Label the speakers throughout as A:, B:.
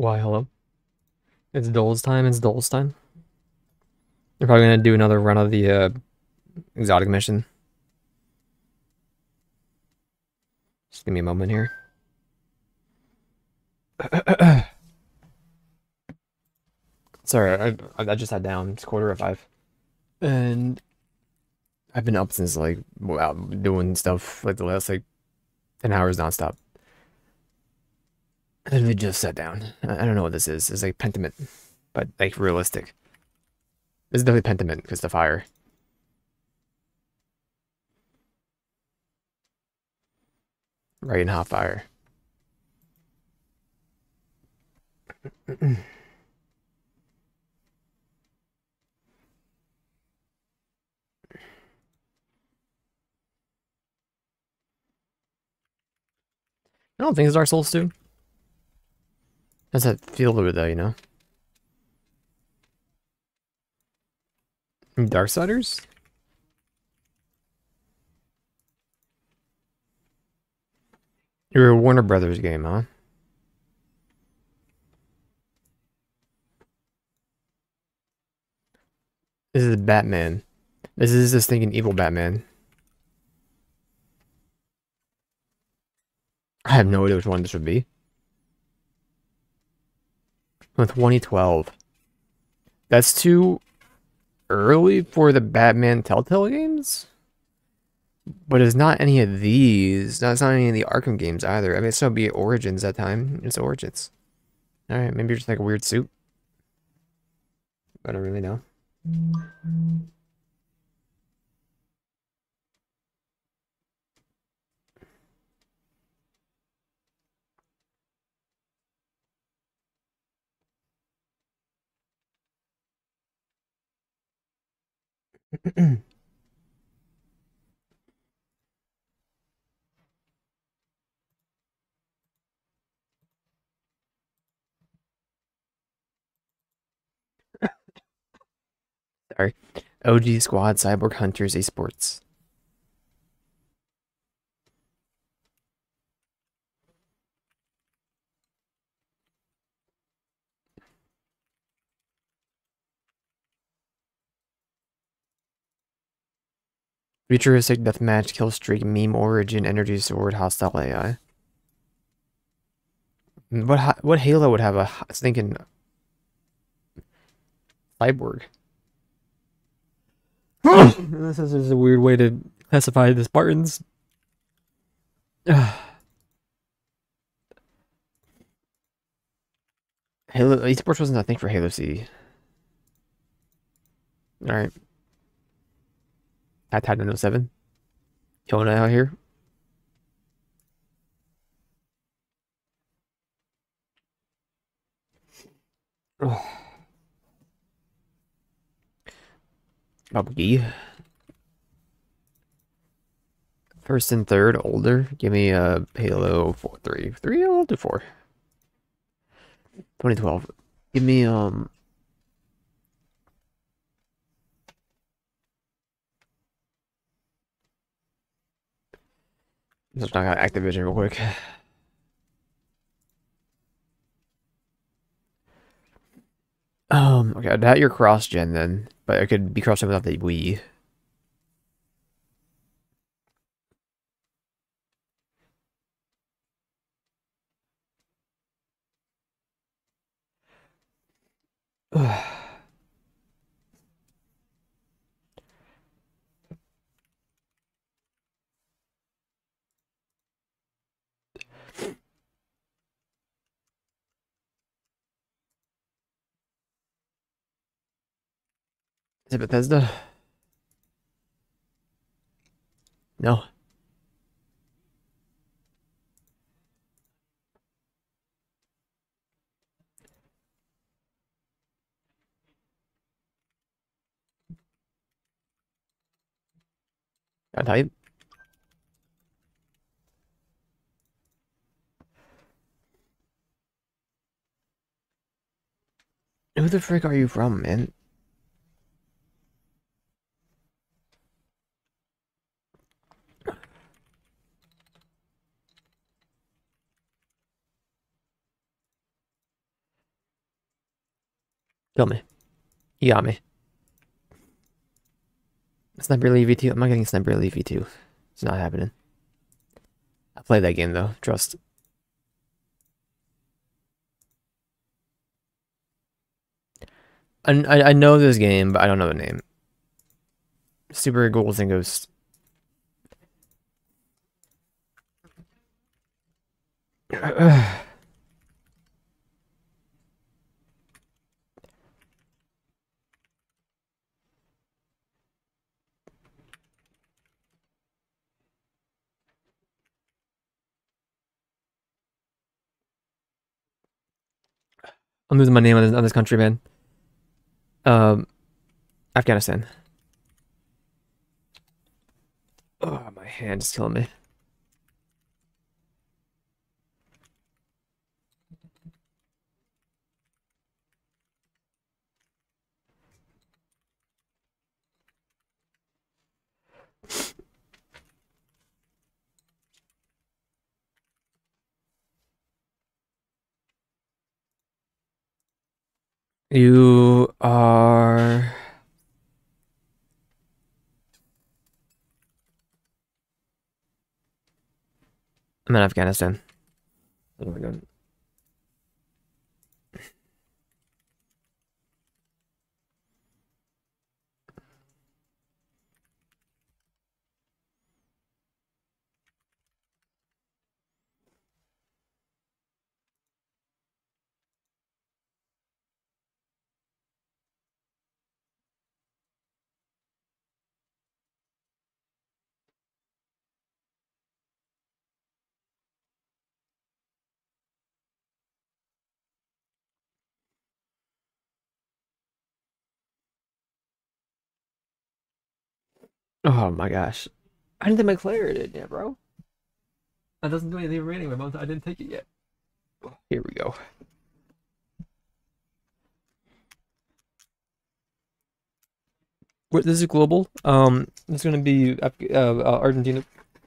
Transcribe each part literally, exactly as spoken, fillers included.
A: Why, hello? It's Dole's time, it's Dole's time. You're probably gonna do another run of the uh, exotic mission. Just give me a moment here. Sorry, I, I just sat down. It's quarter of five. And I've been up since like, wow, doing stuff like the last like ten hours nonstop. And we just sat down. I, I don't know what this is. It's like Pentiment, but like realistic. This is definitely Pentiment because the fire. Right in hot fire. I don't think it's Dark Souls two. Has that feel to it though, you know? Darksiders? You're a Warner Brothers game, huh? This is Batman. This is this thinking evil Batman. I have no idea which one this would be. With twenty twelve. That's too early for the Batman Telltale games? But it's not any of these. No, it's not any of the Arkham games either. I mean, it's still be Origins that time. It's Origins. Alright, maybe you're just like a weird suit. I don't really know. Sorry. O G Squad Cyborg Hunters Esports. Futuristic deathmatch, kill streak, meme origin, energy sword, hostile A I. What what Halo would have a thinking cyborg? This is a weird way to classify the Spartans. Halo esports wasn't a thing for Halo C. All right, I Titan oh seven. Killing it out here. Bubby. First and third, older. Give me a Halo four, three, three. I'll do four. twenty twelve. Give me um. Just knock out Activision real quick. Um. Okay, that your cross gen then, but it could be cross gen without the Wii. Is it Bethesda? No. Got type. Who the frick are you from, man? Kill me. You got me. Sniper Elite V two. I'm not getting Sniper Elite V two. It's not happening. I played that game though. Trust. I, I, I know this game, but I don't know the name. Super Ghouls and Ghosts. I'm losing my name on this, on this country, man. Um, Afghanistan. Oh, my hand is killing me. You are. I'm in Afghanistan. Oh my god. Oh my gosh. I didn't take my Claire did yet, bro. That doesn't do anything for me anyway, but I didn't take it yet. Here we go. What, this is global. Um, it's gonna be uh, uh, Argentina.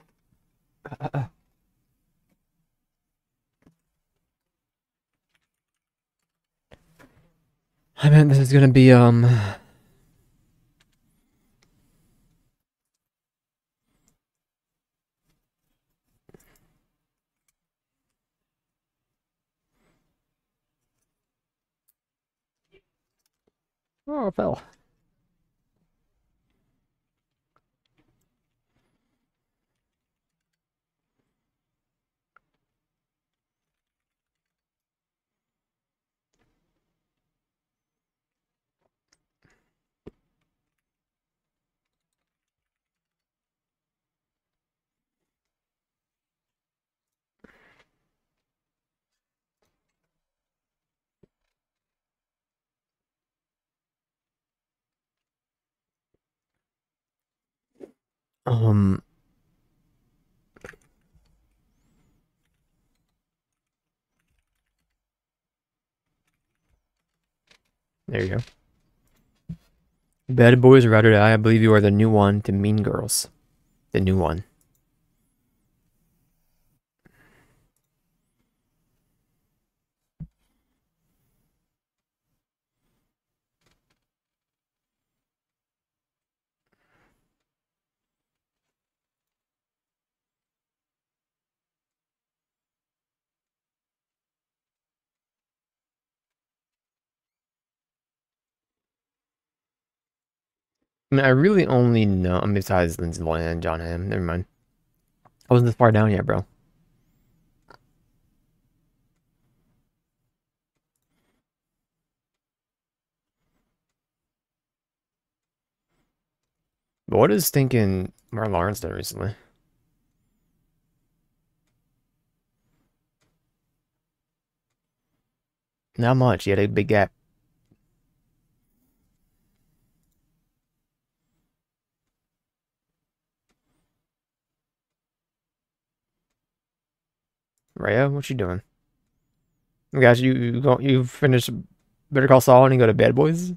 A: I meant this is gonna be um. Oh, it fell. Um, there you go. Bad Boys Ride or Die. I believe you are the new one to Mean Girls. The new one. I mean, I really only know, besides Lindsay Lohan and John Hamm. Never mind. I wasn't this far down yet, bro. But what is thinking Martin Lawrence done recently? Not much. He had a big gap. Raya, what you doing? Guys, you you go you finish Better Call Saul and you go to Bad Boys?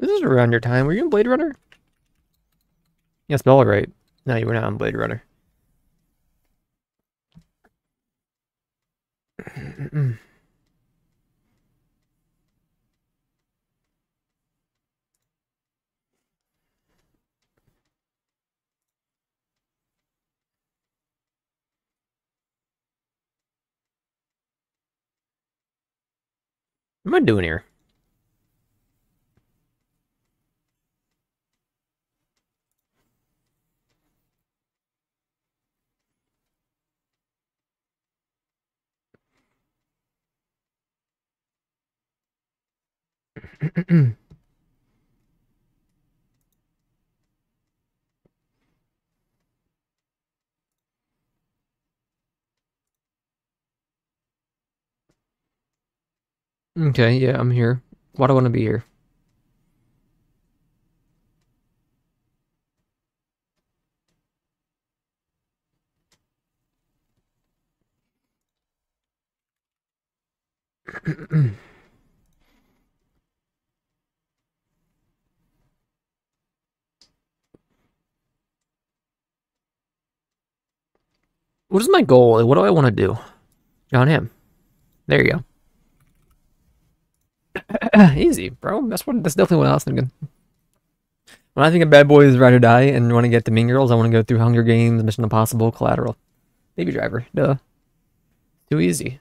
A: This is around your time. Were you in Blade Runner? Yeah, spell it right. No, you were not on Blade Runner. What am I doing here? Okay, yeah, I'm here. Why do I want to be here? What is my goal? What do I want to do? John Hamm. There you go. Easy, bro. That's what. That's definitely what I was thinking. When I think of Bad Boys Ride or Die and want to get to Mean Girls, I want to go through Hunger Games, Mission Impossible, Collateral, Baby Driver. Duh. Too easy.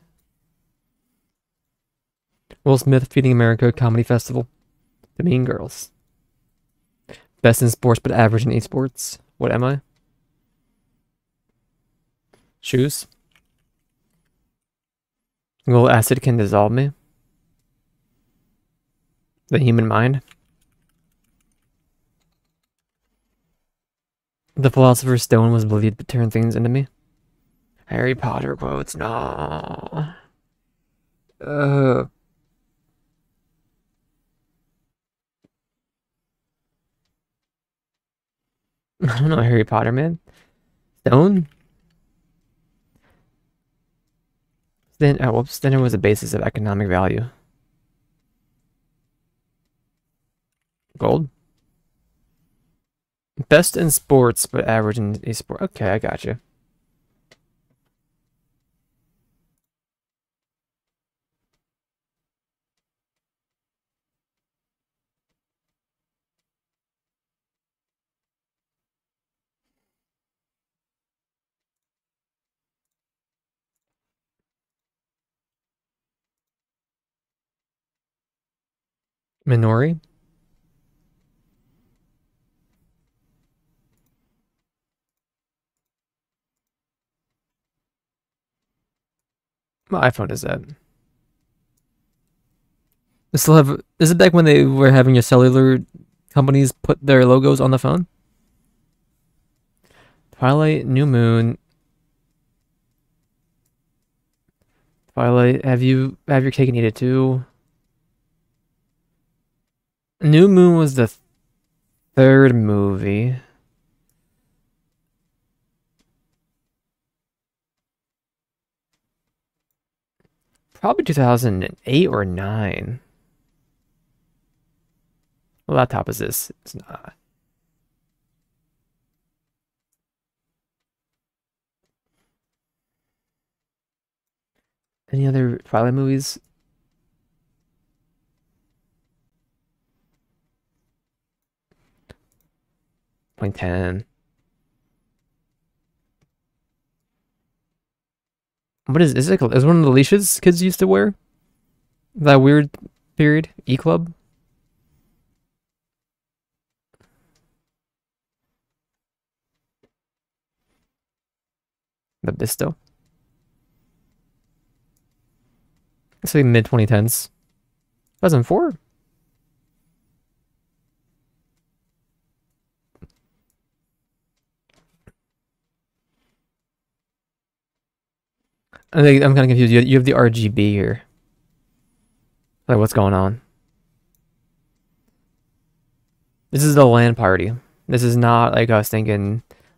A: Will Smith Feeding America Comedy Festival. The Mean Girls. Best in sports but average in esports. What am I? Shoes. Will acid can dissolve me. The human mind. The Philosopher's Stone was believed to turn things into me. Harry Potter quotes. No. Uh. I don't know Harry Potter, man. Stone? Then, oh, whoops. Then it was the basis of economic value. Gold? Best in sports, but average in esport. Okay, I got you. Minori? What iPhone is that? They still have. Is it back when they were having your cellular companies put their logos on the phone? Twilight, New Moon. Twilight, have you have your cake and eat it too? New Moon was the third movie. Probably two thousand eight or nine. What laptop is this? It's not. Any other Twilight movies? Point ten. What is is it? Is one of the leashes kids used to wear? That weird period? E Club? The Bisto? It's like mid twenty tens. two thousand four? I think I'm kind of confused. You, you have the R G B here. Like, what's going on? This is the LAN party. This is not like I was thinking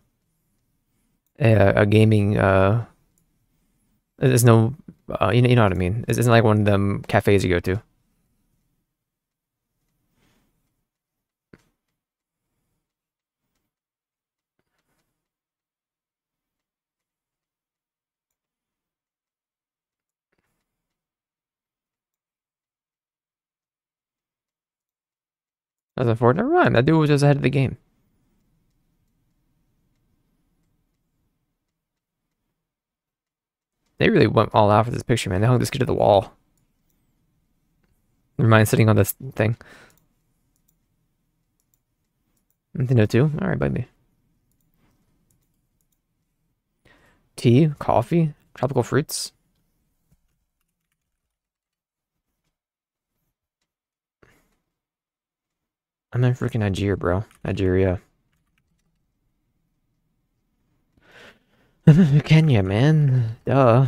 A: a, a gaming. Uh, there's no, uh, you know, you know what I mean. It's, it's not like one of them cafes you go to. As a four, never mind. That dude was just ahead of the game. They really went all out for this picture, man. They hung this kid to the wall. Never mind sitting on this thing. Nintendo two? Alright, bye me. Tea, coffee, tropical fruits. I'm in freaking Nigeria, bro. Nigeria. Kenya, man. Duh.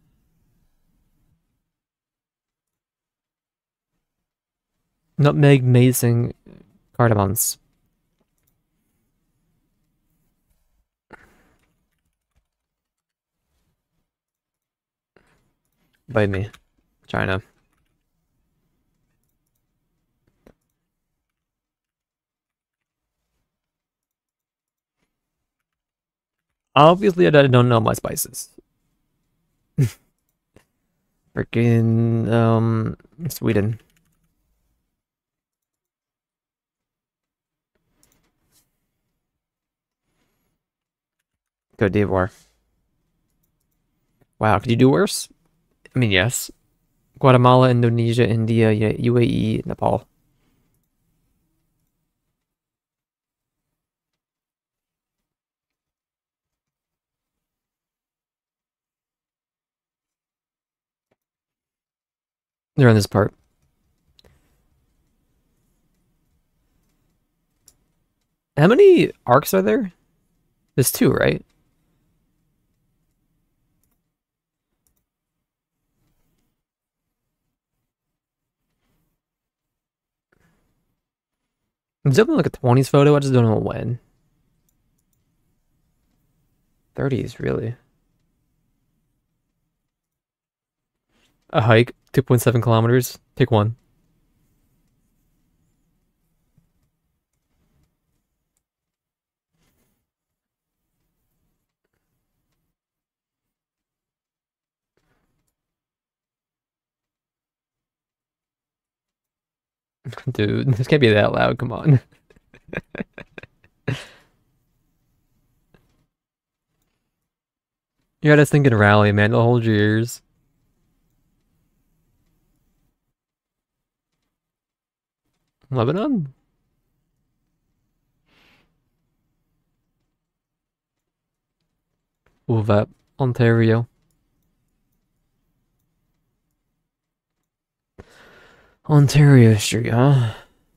A: Nutmeg, mason, cardamoms. Bite me. China. Obviously, I don't know my spices. Freaking, um, Sweden. Cote d'Ivoire. Wow, could you do worse? I mean, yes. Guatemala, Indonesia, India, U A E, Nepal. They're on this part. How many arcs are there? There's two, right? I'm definitely like a twenties photo. I just don't know when. thirties, really. A hike, two point seven kilometers. Pick one. Dude, this can't be that loud. Come on. You gotta think in rally, man. Don't hold your ears. Lebanon? Uvat, Ontario. Ontario Street, huh?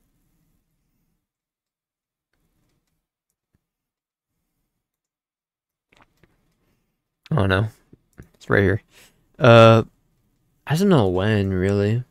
A: Oh no, it's right here. Uh, I don't know when, really.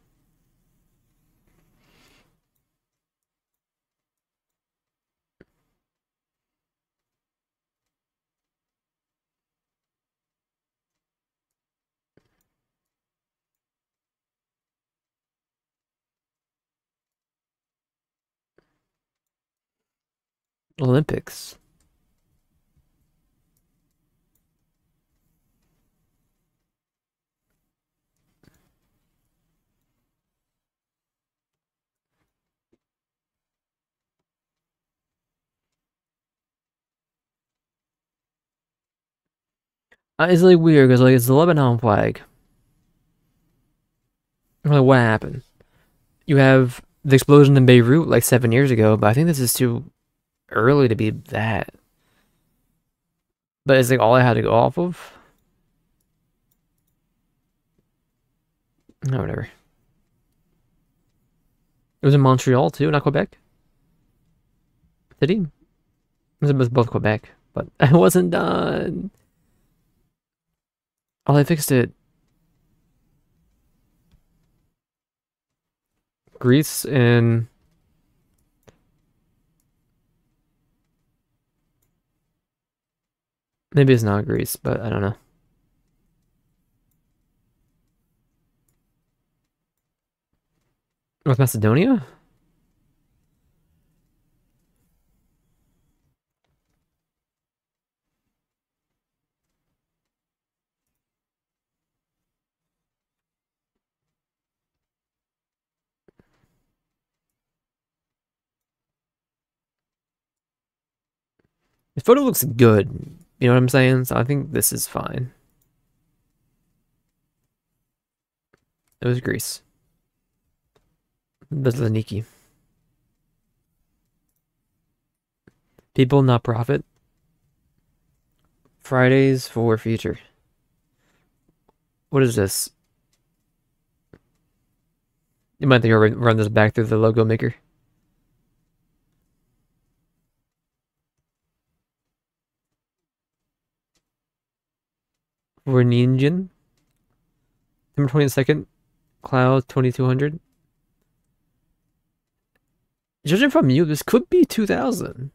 A: Olympics. Uh, it's like weird because like it's the Lebanon flag. Like what happened? You have the explosion in Beirut like seven years ago, but I think this is too early to be that. But it's like all I had to go off of. No, whatever. It was in Montreal too, not Quebec. City. It was both Quebec, but I wasn't done. Oh, they fixed it. Greece and maybe it's not Greece, but I don't know. North Macedonia? photo looks good. You know what I'm saying? So I think this is fine. It was Greece. Beslaniki. People not profit. Fridays for future. What is this? You might think I'll run this back through the logo maker. For Ninjin. September twenty-second. Cloud twenty-two hundred. Judging from you, this could be two thousand.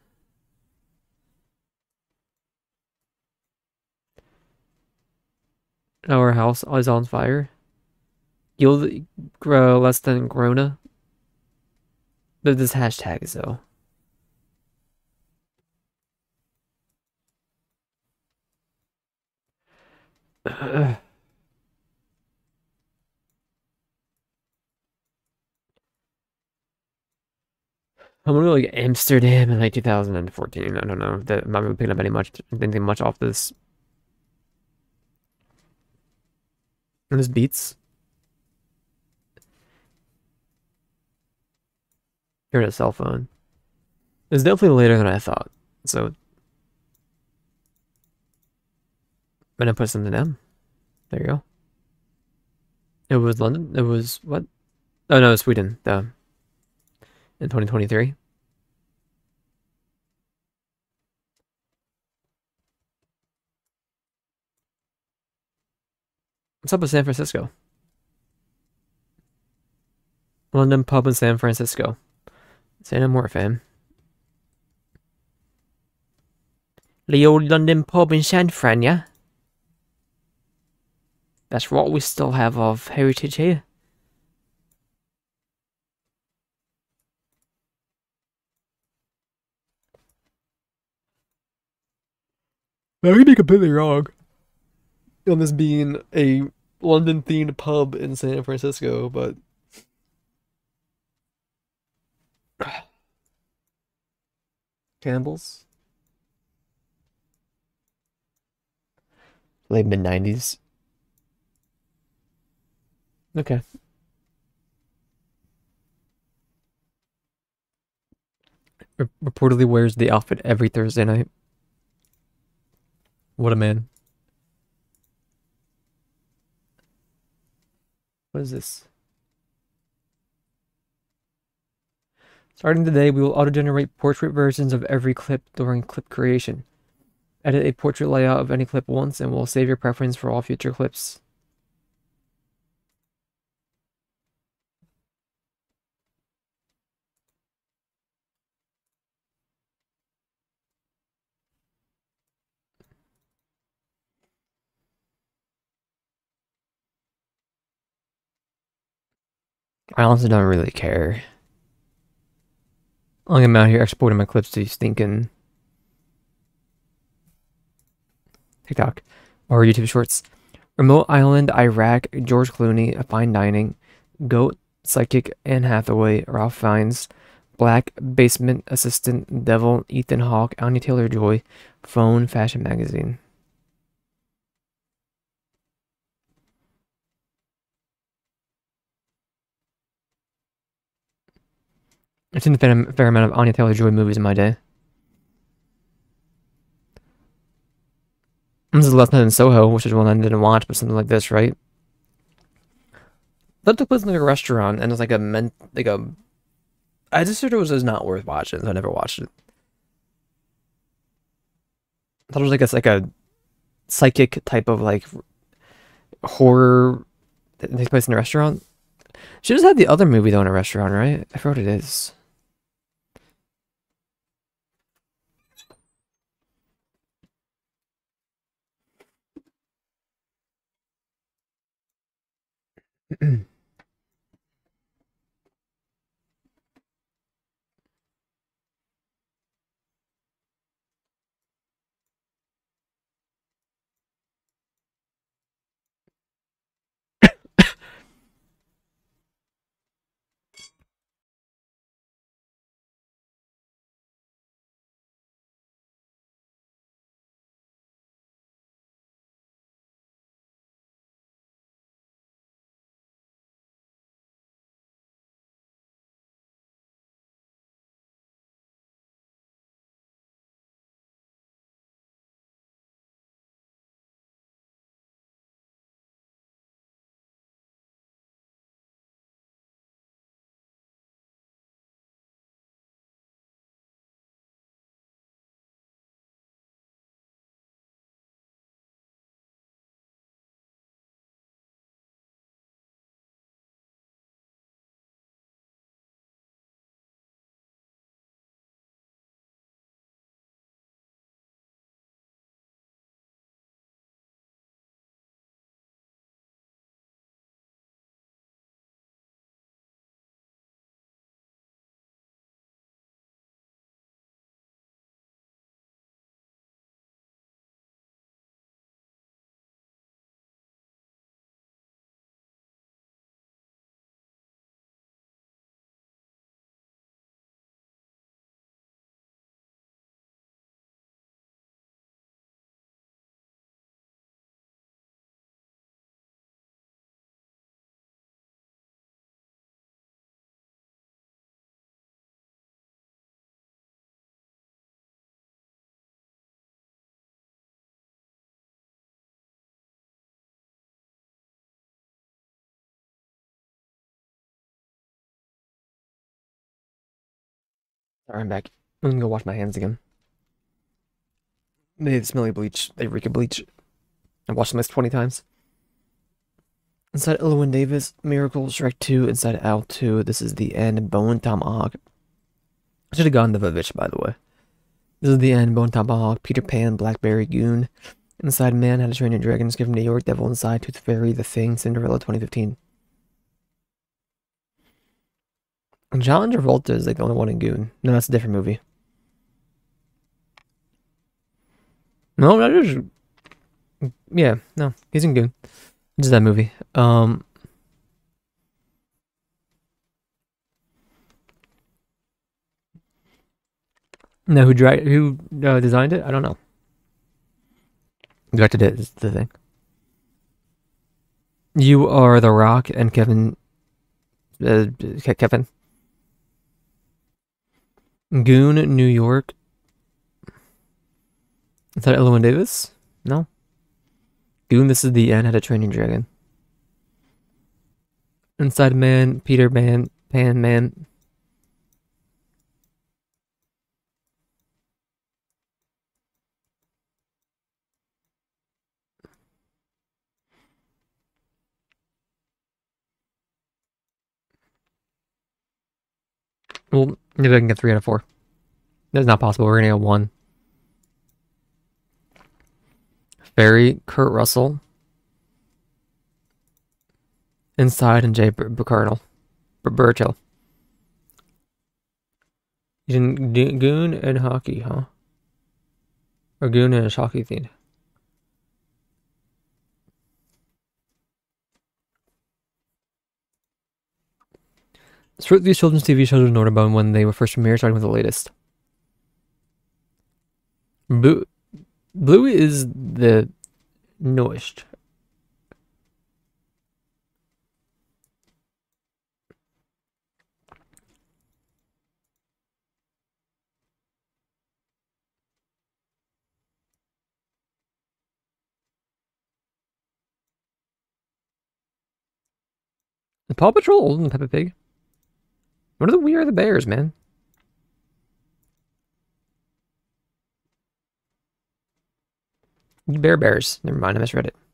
A: Our house is on fire. Yield grow less than Grona. But this hashtag is though. I'm gonna go like Amsterdam in like two thousand fourteen. I don't know. That I'm not really picking up any much anything much off this. And this beats. You're on a cell phone. It's definitely later than I thought. So I'm gonna put something down. There you go. It was London. It was what? Oh no, Sweden. The in twenty twenty-three. What's up with San Francisco? London pub in San Francisco. Say no more, fam. The old London pub in San Fran, yeah? That's what we still have of heritage here. I could be completely wrong on this being a London-themed pub in San Francisco, but Campbell's, late mid nineties. Okay. R reportedly wears the outfit every Thursday night. What a man. What is this? Starting today, we will auto-generate portrait versions of every clip during clip creation. Edit a portrait layout of any clip once, and we'll save your preference for all future clips. I honestly don't really care. I'm out here exporting my clips to stinking TikTok or YouTube Shorts. Remote Island, Iraq, George Clooney, Fine Dining, Goat, Psychic, Anne Hathaway, Ralph Fiennes, Black, Basement Assistant, Devil, Ethan Hawke, Anya Taylor-Joy, Phone, Fashion Magazine. I've seen a fair, fair amount of Anya Taylor-Joy movies in my day. This is Last Night in Soho, which is one I didn't watch, but something like this, right? That took place in like a restaurant, and it's like a meant like a. I just thought it was just not worth watching, so I never watched it. I thought it was like a like a psychic type of like horror that takes place in a restaurant. She just had the other movie though in a restaurant, right? I forgot what it is. Alright, I'm back. I'm gonna go wash my hands again. They smelly bleach. They reek of bleach. I've watched them like twenty times. Inside Llewyn Davis, Miracle, Shrek two, Inside Owl two. This is the end. Bone Tomahawk. I should have gone to Vivitch, by the way. This is the end. Bone Tomahawk, Peter Pan, Blackberry Goon. Inside Man, How to Train Your Dragon, Escape from New York, Devil Inside, Tooth Fairy, The Thing, Cinderella twenty fifteen. And John Travolta is like the only one in Goon. No, that's a different movie. No, that is... Yeah, no, he's in Goon. It's that movie. Um... No, who dri who uh, designed it? I don't know. Directed it is the thing. You are The Rock and Kevin. Uh, Kevin. Goon, New York. Is that Llewyn Davis? No. Goon, This is the End. How to Train Your Dragon. Inside Man, Peter Man, Pan Man. Well, maybe I can get three out of four. That's not possible. We're gonna get one. Fairy, Kurt Russell. Inside and Jay Burkernal. Burchill. You didn't Goon and Hockey, huh? Or Goon and a hockey theme. Sort these children's T V shows are notable when they were first premiered, starting with the latest. Blue, Blue is the newest. The Paw Patrol older than Peppa Pig? What are the We Are the Bears, man? You Bear Bears. Never mind, I misread it.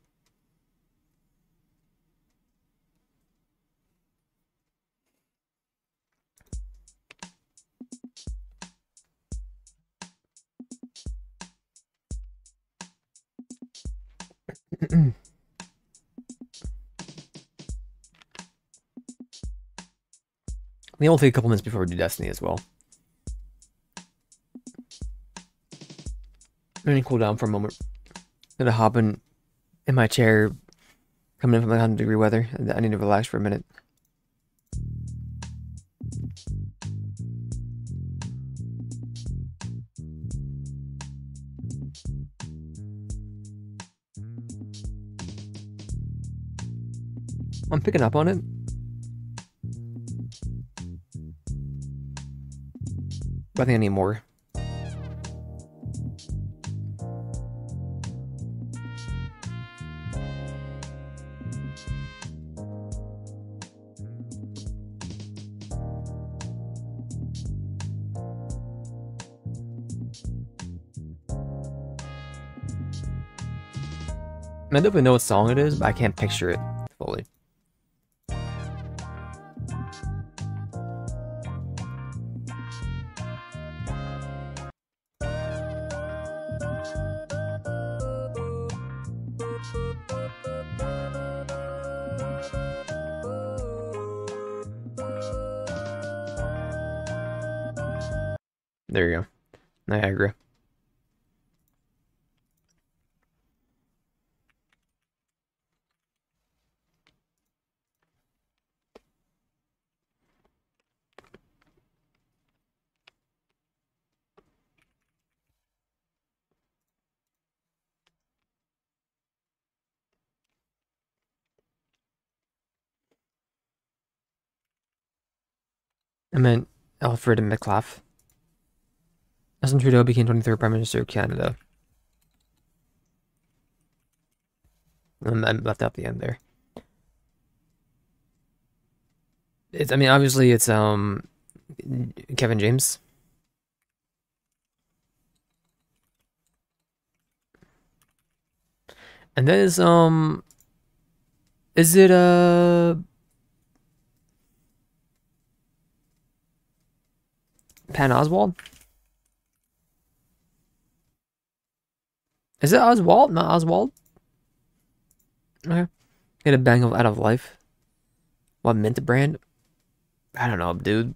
A: We'll take a couple minutes before we do Destiny as well. I'm gonna cool down for a moment. I'm gonna hop in, in my chair, coming in from like one hundred degree weather. I need to relax for a minute. I'm picking up on it. But I think I need more. I definitely know what song it is, but I can't picture it fully. There you go. Niagara. I meant Alfred McLaughlin. Justin Trudeau became twenty-third Prime Minister of Canada. And I left out the end there. It's, I mean, obviously it's um Kevin James. And then is um is it uh Pan Oswald? Is it Oswald? Not Oswald? Okay. Get a bang of out of life. What mint brand? I don't know, dude.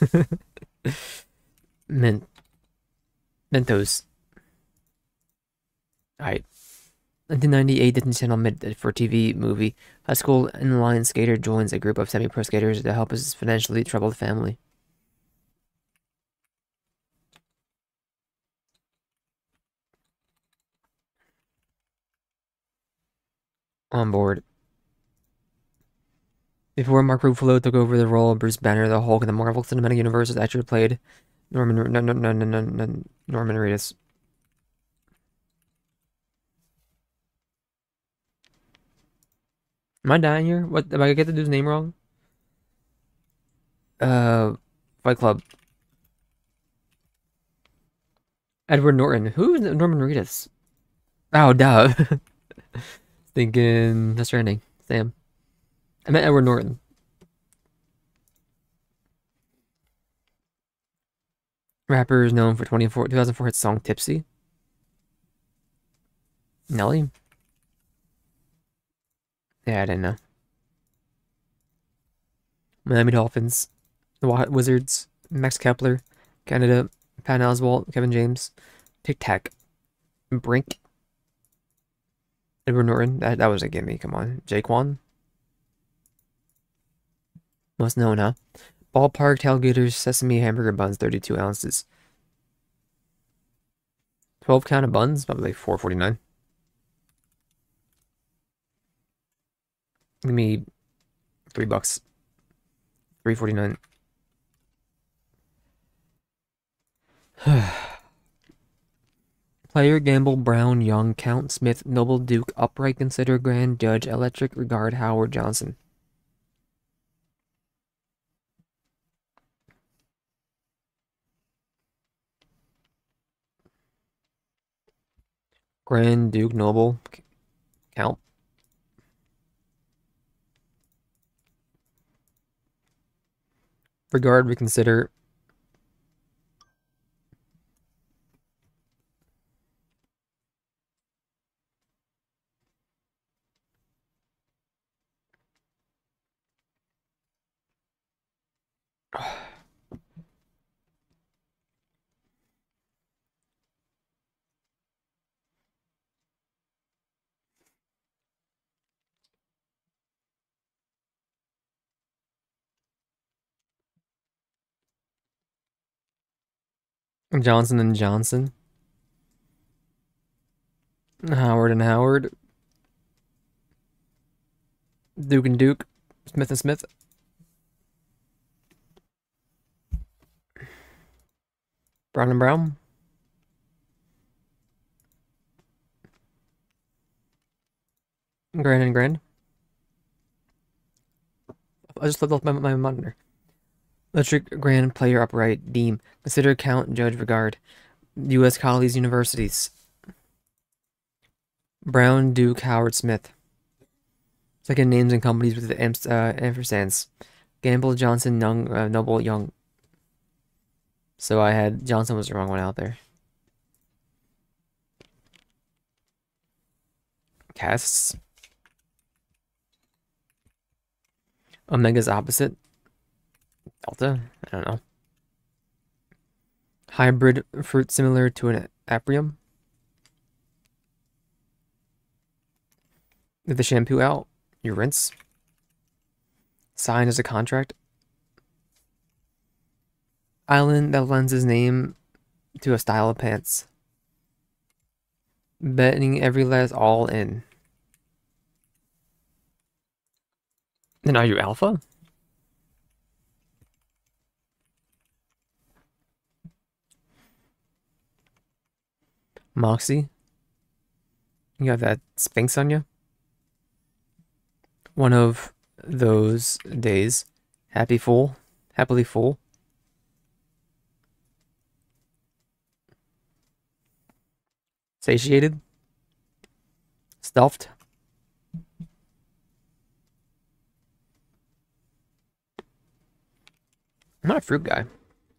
A: Mint Mentos. Alright. nineteen ninety-eight Disney Channel made for T V movie. High school inline skater joins a group of semi-pro skaters to help his financially troubled family. On board. Before Mark Ruffalo took over the role of Bruce Banner, the Hulk in the Marvel Cinematic Universe, was actually played Norman no, no, no, no, no, no, Norman Reedus. Am I dying here? What? Am I gonna get the dude's name wrong? Uh, Fight Club. Edward Norton. Who is Norman Reedus? Oh, duh. Thinking Death Stranding. Sam. I meant Edward Norton. Rapper is known for twenty-four, two thousand four hit song Tipsy. Nelly? Yeah, I didn't know. Miami Dolphins. The Wizards. Max Kepler. Canada. Pat Oswalt. Kevin James. Tic Tac. Brink. Edward Norton. That, that was a gimme. Come on. Jaquan. Most known, huh? Ballpark Tailgaters Sesame Hamburger Buns, thirty-two ounces. twelve count of buns, probably like four forty-nine. Give me three bucks. three forty-nine. Player Gamble Brown Young Count Smith Noble Duke Upright Consider Grand Judge Electric Regard Howard Johnson. Grand Duke Noble Count. Regard Reconsider. Johnson and Johnson. Howard and Howard. Duke and Duke. Smith and Smith. Brown and Brown. Grand and Grand. I just left off my, my monitor. Electric Grand Player Upright Deem. Consider Count Judge Regard. U S Colleges Universities. Brown Duke Howard Smith. Second names and companies with the amps, uh, ampersands. Gamble Johnson Young uh, Noble Young. So I had Johnson was the wrong one out there. Casts. Omega's opposite. Delta? I don't know. Hybrid fruit similar to an aprium. Get the shampoo out. You rinse. Sign as a contract. Island that lends his name to a style of pants. Betting every last all in. And are you alpha? Moxie. You got that Sphinx on you? One of those days. Happy Fool. Happily Full. Satiated. Stuffed. I'm not a fruit guy.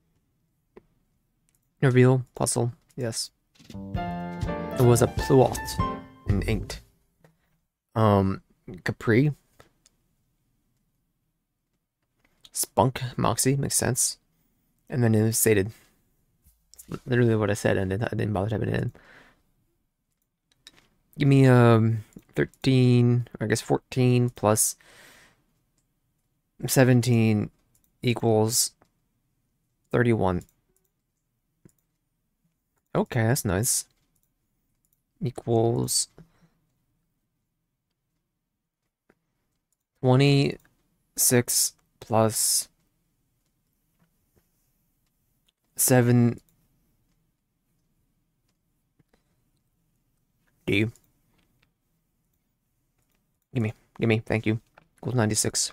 A: Reveal, puzzle, yes. It was a Plualt in inked. Um, Capri. Spunk, Moxie, makes sense. And then it was stated. Literally what I said, and I didn't bother typing it in. Give me um thirteen, or I guess fourteen plus seventeen equals thirty-one. Okay, that's nice. Equals twenty-six plus seven D. Gimme, gimme, thank you. Equals ninety-six.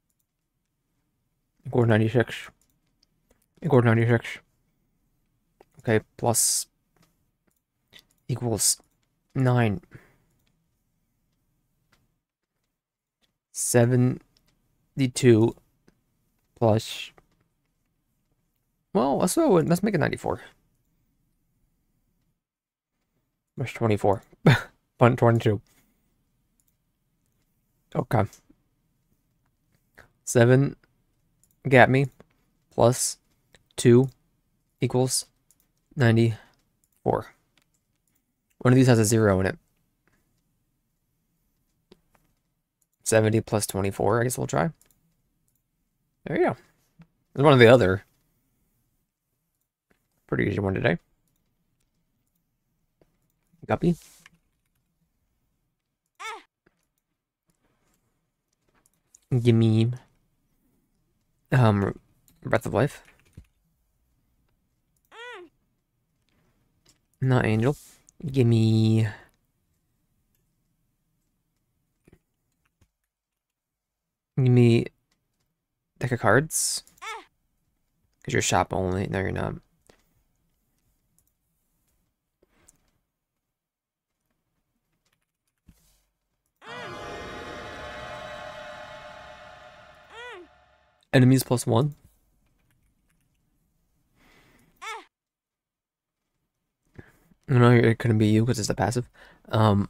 A: Equals ninety-six. Equals ninety-six. Okay, plus equals nine. seventy-two plus, well, let's, let's make it ninety-four. That's twenty-four. Fun twenty-two. Okay. seven got me plus two equals ninety-four. One of these has a zero in it. seventy plus twenty-four, I guess we'll try. There you go. There's one of the other. Pretty easy one today. Guppy. Gimme um Breath of Life. Not Angel. Gimme Gimme deck of cards. Because you're shop only. No, you're not. Enemies plus one. No, it couldn't be you because it's a passive. Um,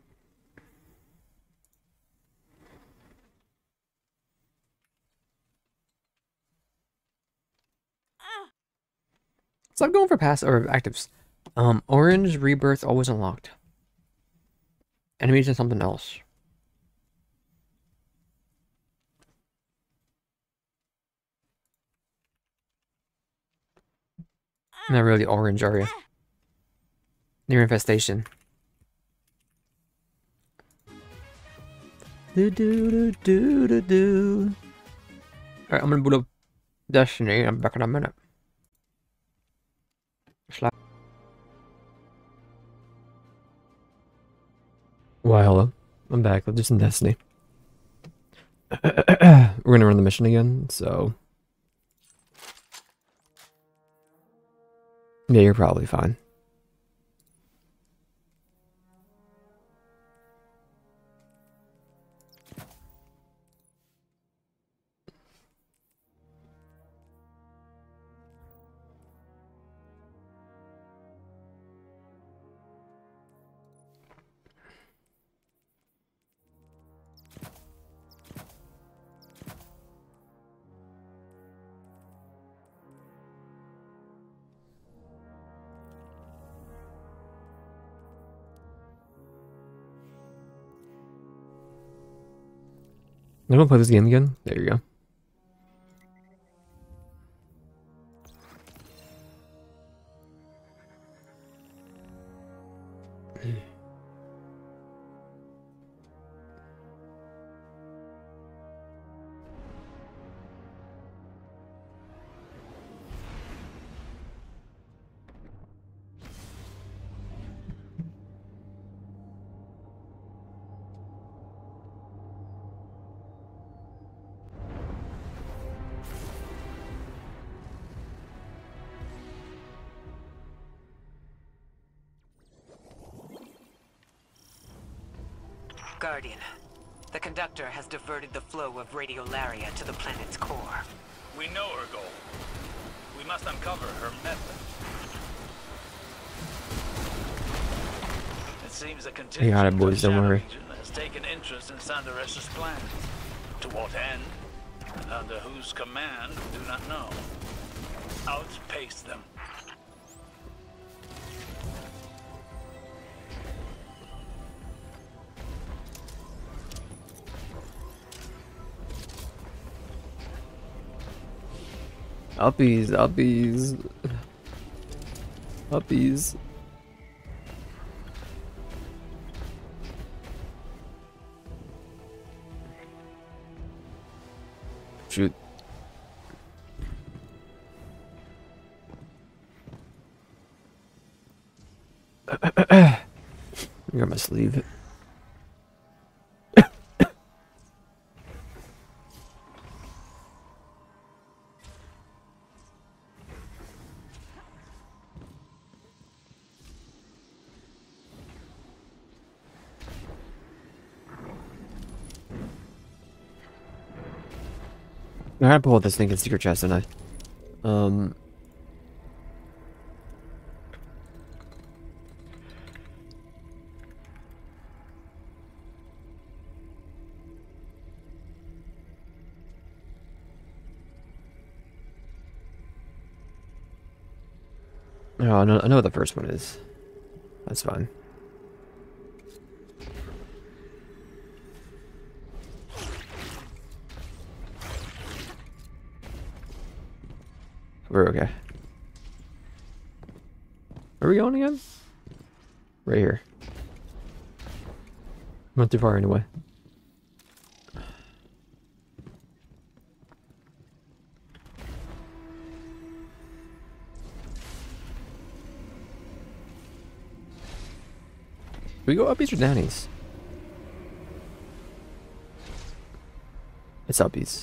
A: so I'm going for passive or actives. Um, Orange Rebirth always unlocked. Enemies and something else. Not really orange, are you? Near infestation. Do do do do do do. Alright, I'm gonna boot up Destiny. I'm back in a minute. Slap. Why, hello. I'm back. Let's do some Destiny. We're gonna run the mission again, so. Yeah, you're probably fine. I'm gonna play this game again. There you go.
B: Guardian, the conductor has diverted the flow of radiolaria to the planet's core. We know her goal. We must uncover her method. It seems a contingent
A: got it, boys,
B: of
A: don't
B: Shadow
A: worry.
B: Legion has taken interest in Sanderesh's plan. To what end, and under whose command, we do not know. Outpace them.
A: Uppies, uppies. Uppies. Shoot. You're on my sleeve. I gotta pull this thing in secret chest, don't I? Um. Oh, I know, I know what the first one is. That's fine. We're okay. Where are we going again? Right here. Not too far anyway. We go uppies or downies? It's uppies.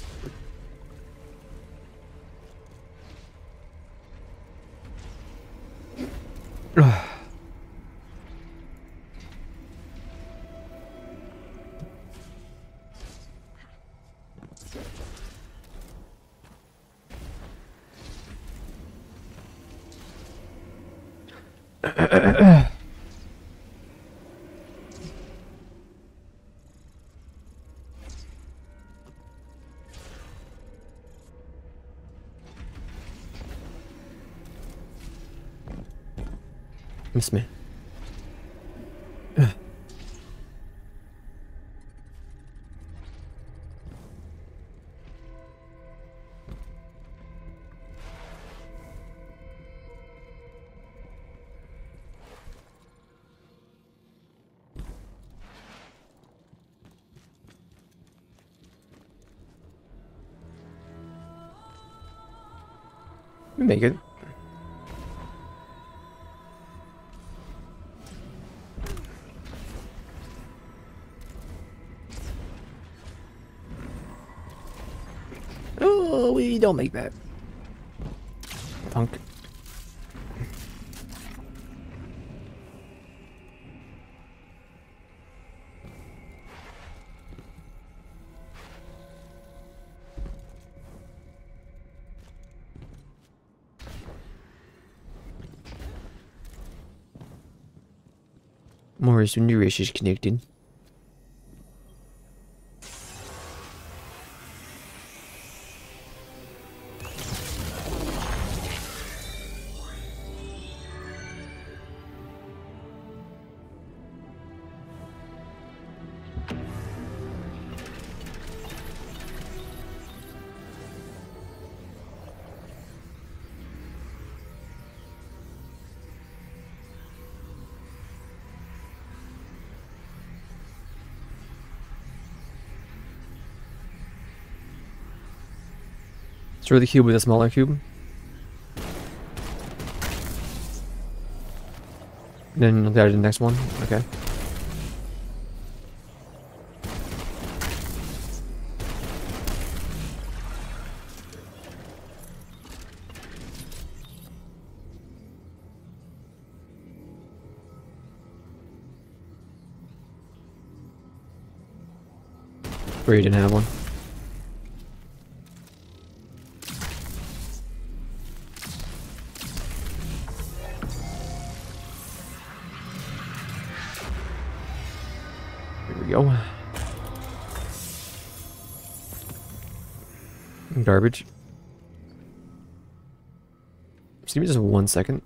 A: Miss me. We make it. Oh, we don't make that. Punk. More Sundaresh is connected. Throw the cube with a smaller cube. Then look at the next one. Okay. Where you didn't have one. Garbage. Just give me just one second.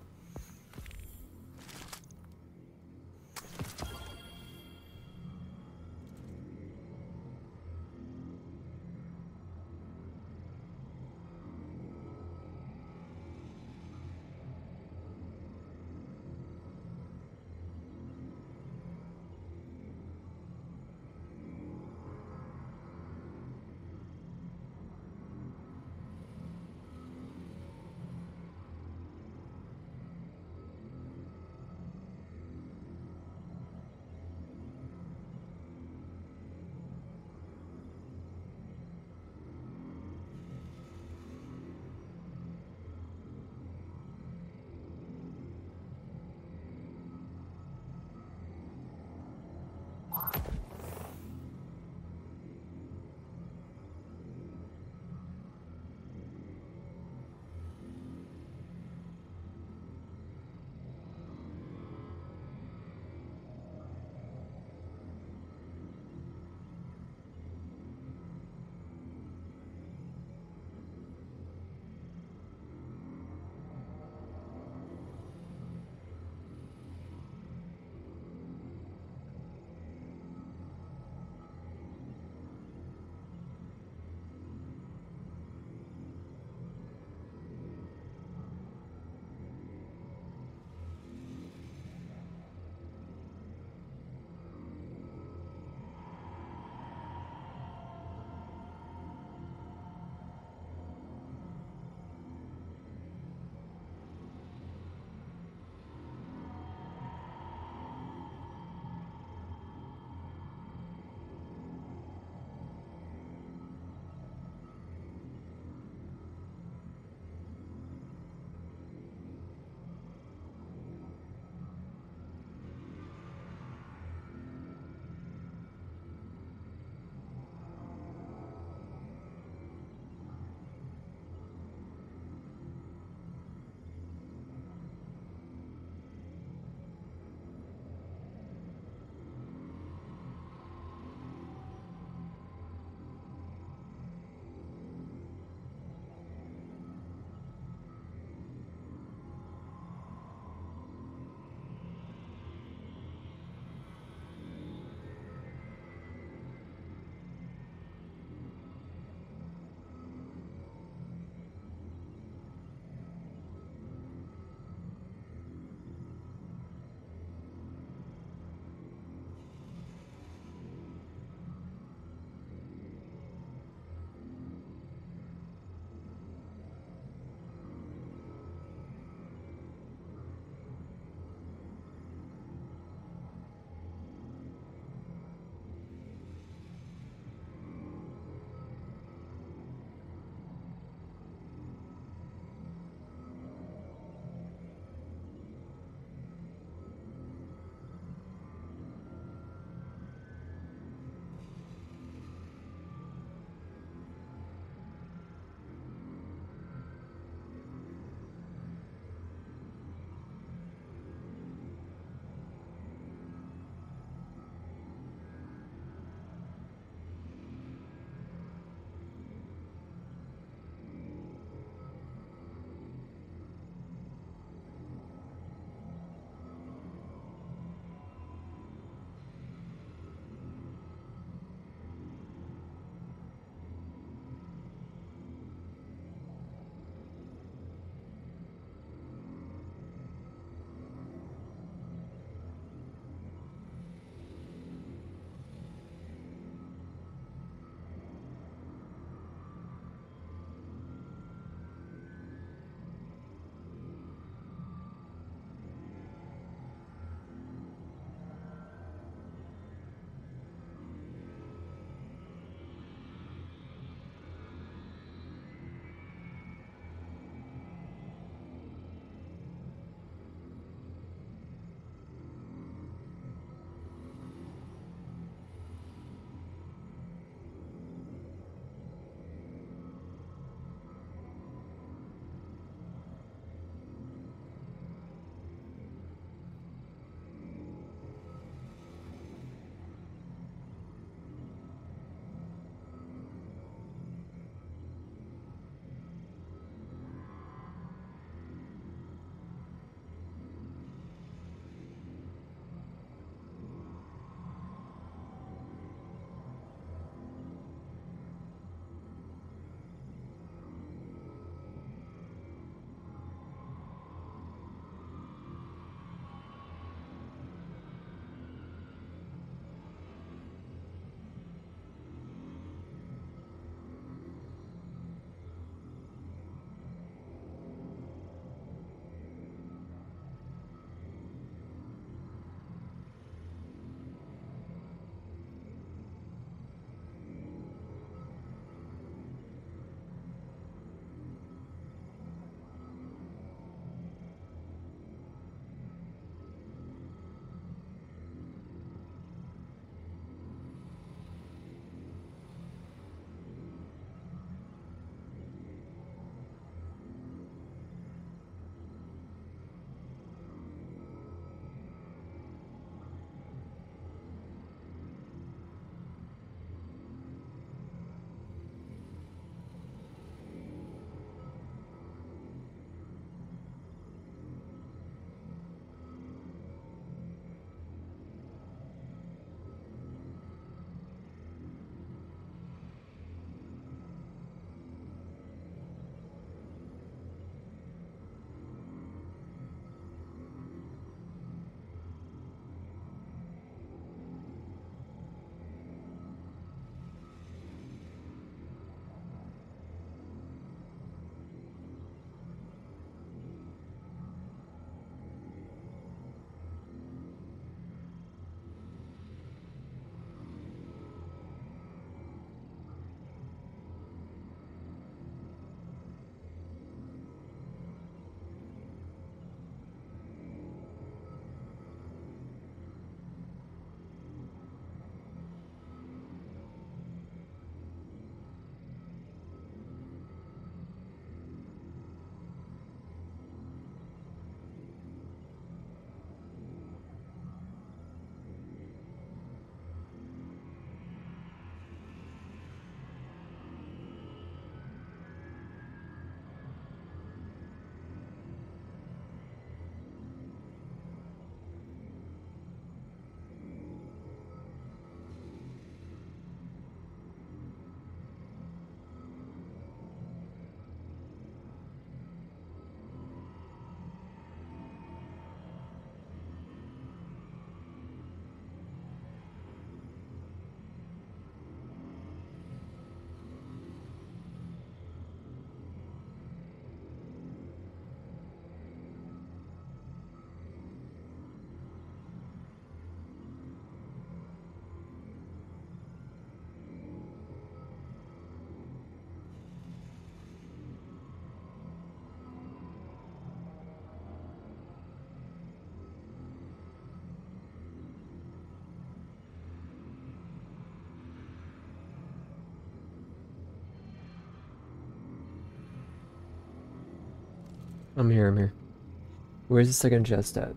A: I'm here, I'm here. Where's the second chest at?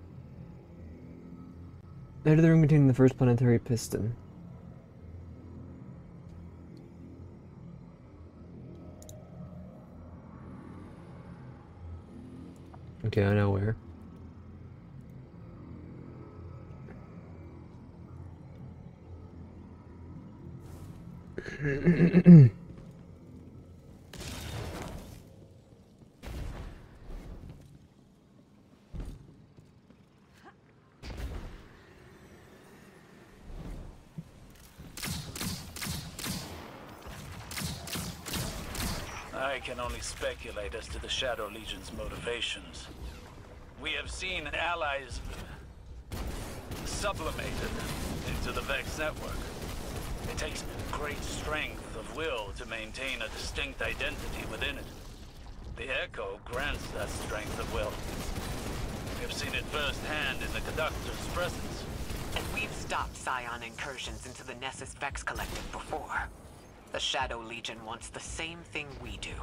A: Enter the room containing the first planetary piston. Okay, I know where.
B: I can only speculate as to the Shadow Legion's motivations. We have seen allies sublimated into the Vex network. It takes great strength of will to maintain a distinct identity within it. The Echo grants that strength of will. We have seen it firsthand in the Conductor's presence.
C: And we've stopped Scion incursions into the Nessus Vex Collective before. The Shadow Legion wants the same thing we do.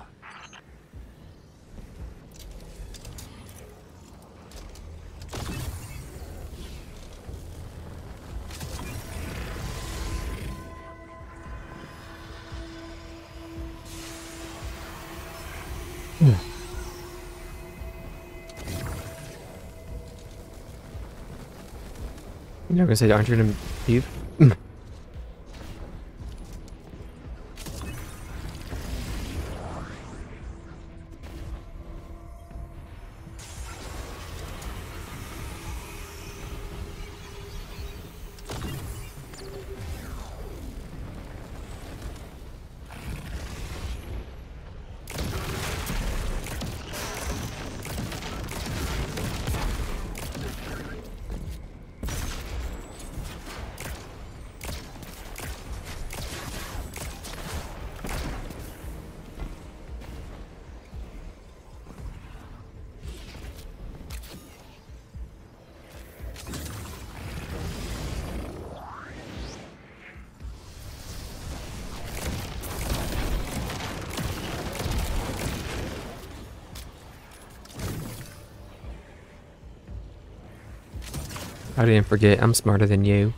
A: You're not gonna say, aren't you gonna leave? I didn't forget, I'm smarter than you.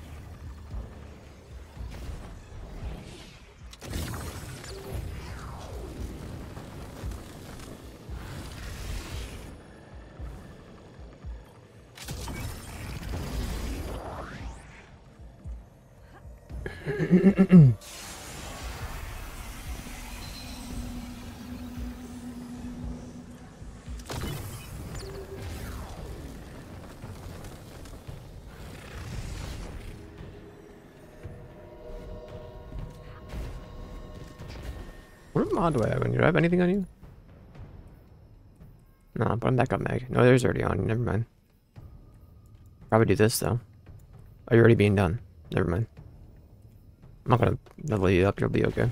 A: What mod do I have on you? Do I have anything on you? No, but I'm back up mag. No, there's already on. Never mind. Probably do this though. Oh, you're already being done. Never mind. I'm not gonna level you up. You'll be okay.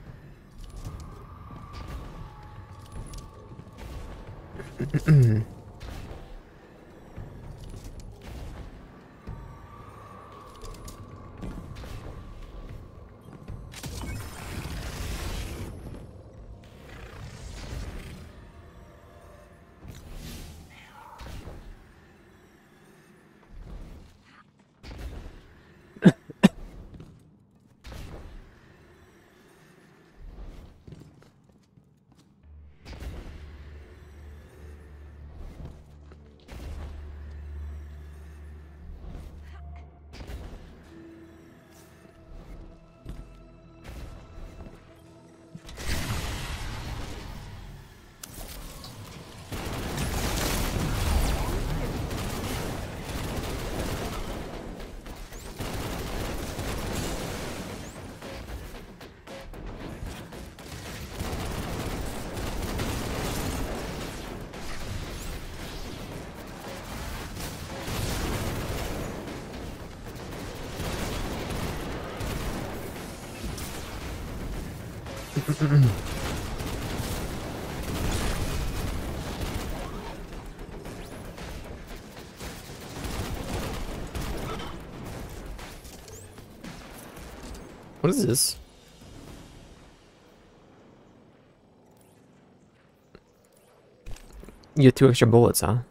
A: What is this? You get two extra bullets, huh?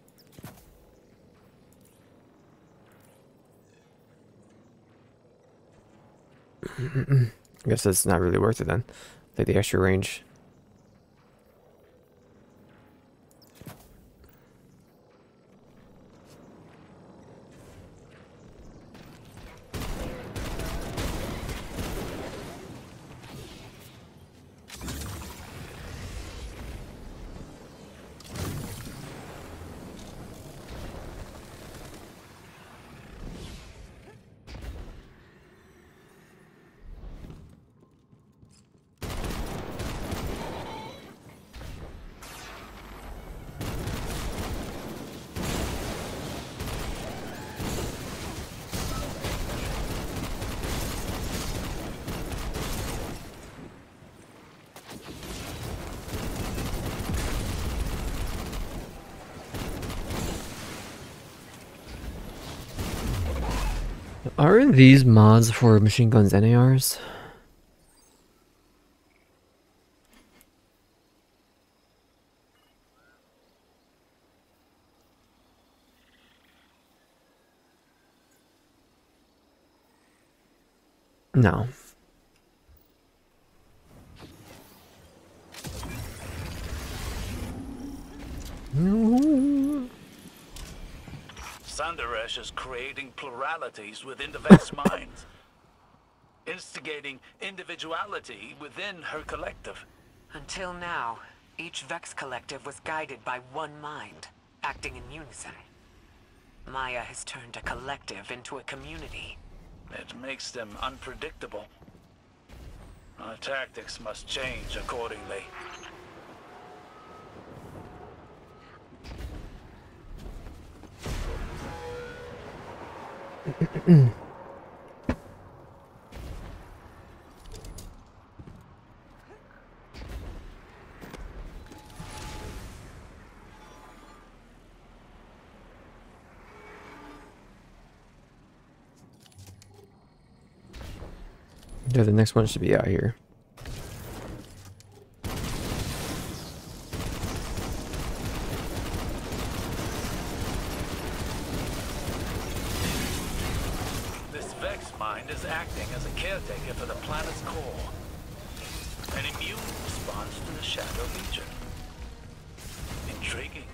A: I guess that's not really worth it then. Take the extra range. Are these mods for machine guns N A Rs? No. No.
B: Sandaresh is creating pluralities within the Vex minds, instigating individuality within her collective.
C: Until now, each Vex collective was guided by one mind, acting in unison. Maya has turned a collective into a community.
B: It makes them unpredictable. Our tactics must change accordingly.
A: Yeah, the next one should be out here.
B: This Vex mind is acting as a caretaker for the planet's core. An immune response to the Shadow Legion. Intriguing.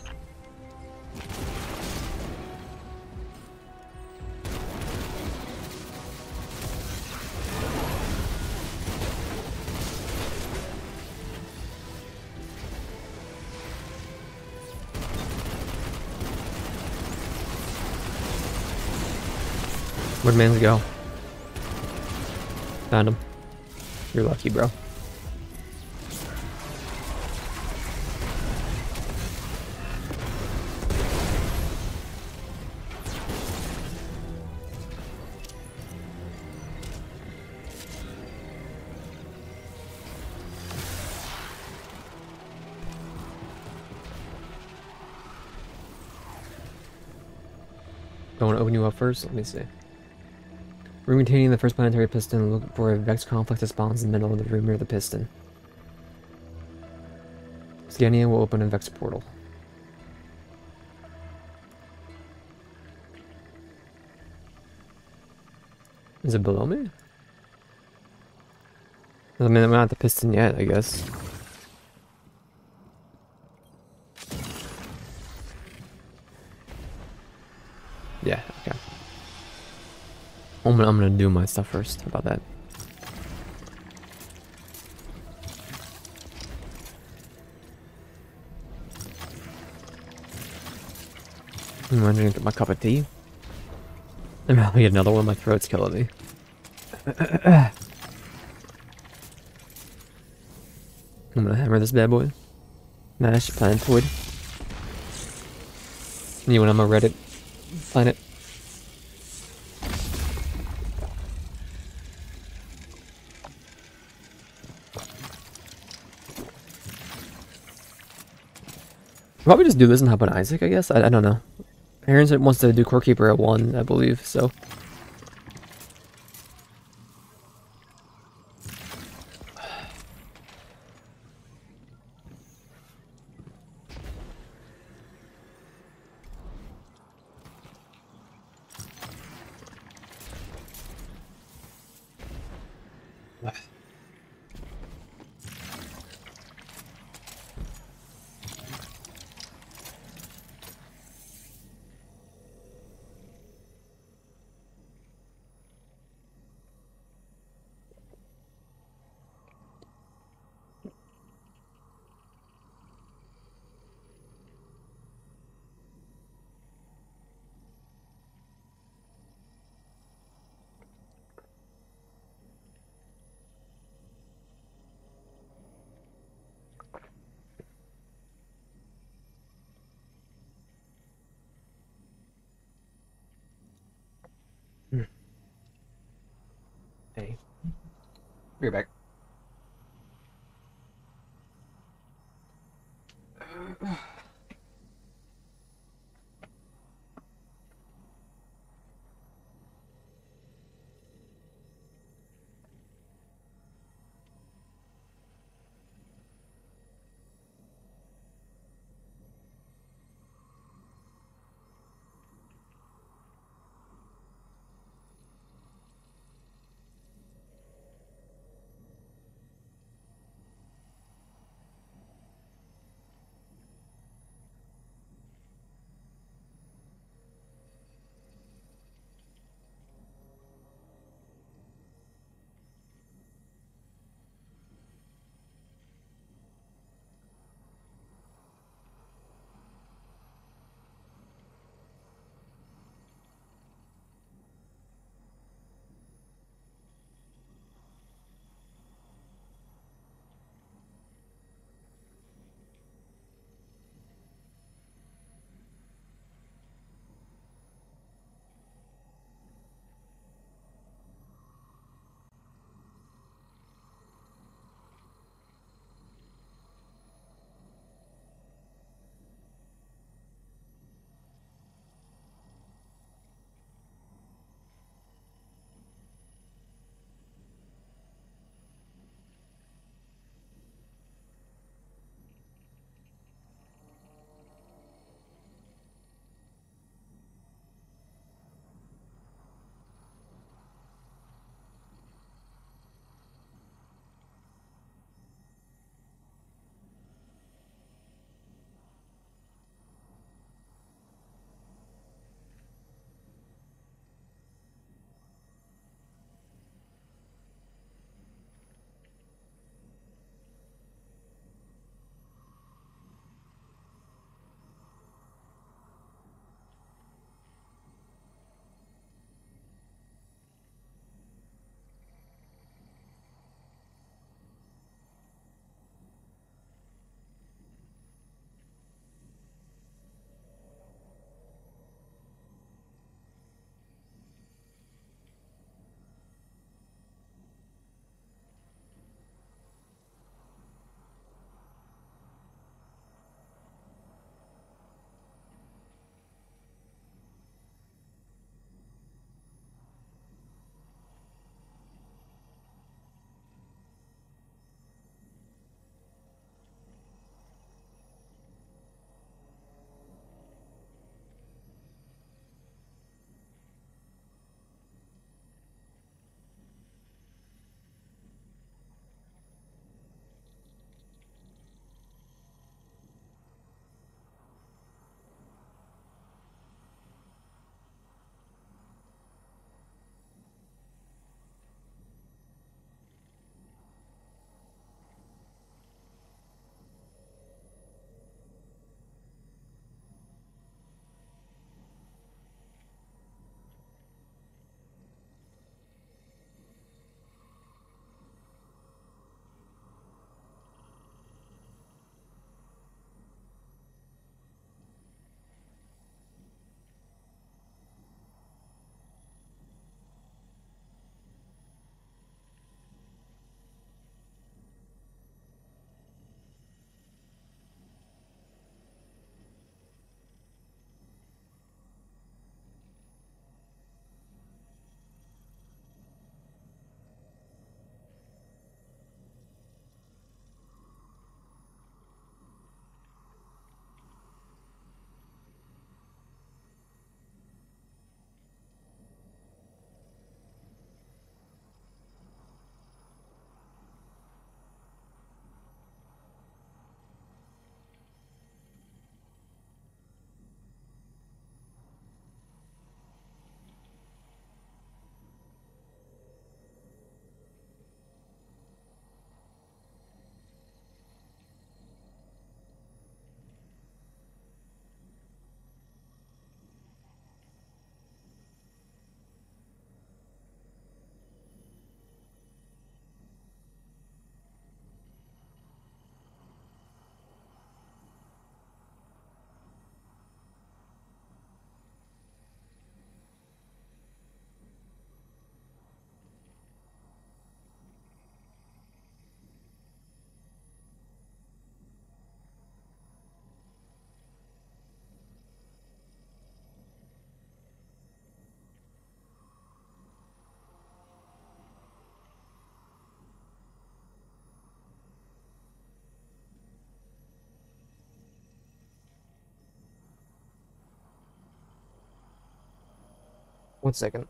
A: Where'd Mans go? Found him. You're lucky, bro. I want to open you up first. Let me see. We're maintaining the first planetary piston. Look for a Vex conflict that spawns in the middle of the room near the piston. Scania will open a Vex portal. Is it below me? I mean, I'm not at the piston yet, I guess. Yeah, okay. I'm gonna, I'm gonna do my stuff first. How about that? I'm gonna drink my cup of tea. I'm gonna get another one. My throat's killing me. I'm gonna hammer this bad boy. Mash planetoid. You when I'm a Reddit planet. Probably just do this and hop on Isaac, I guess. I, I don't know. Aaron wants to do Core Keeper at one, I believe, so. Be right back. One second.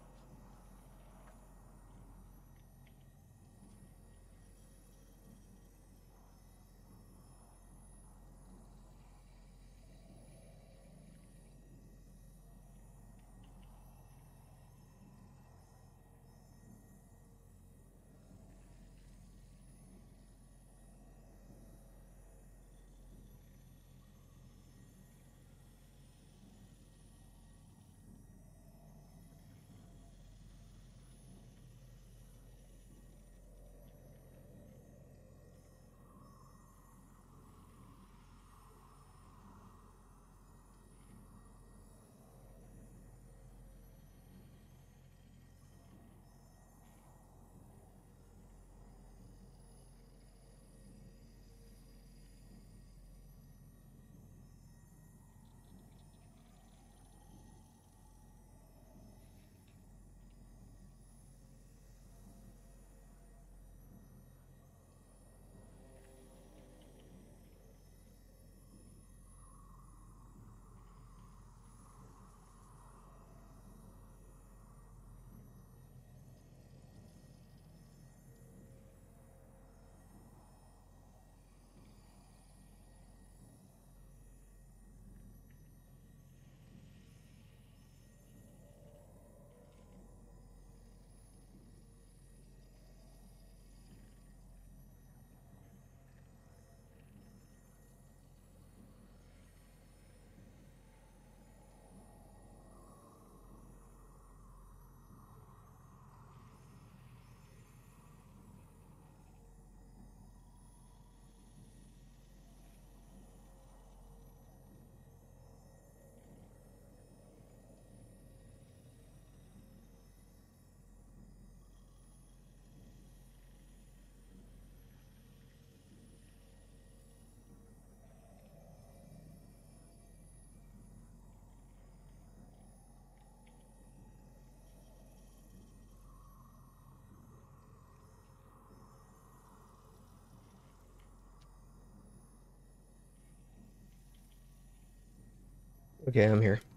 A: Okay, I'm here.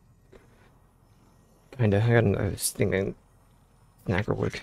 A: Kinda. I got a stinging knackerwood.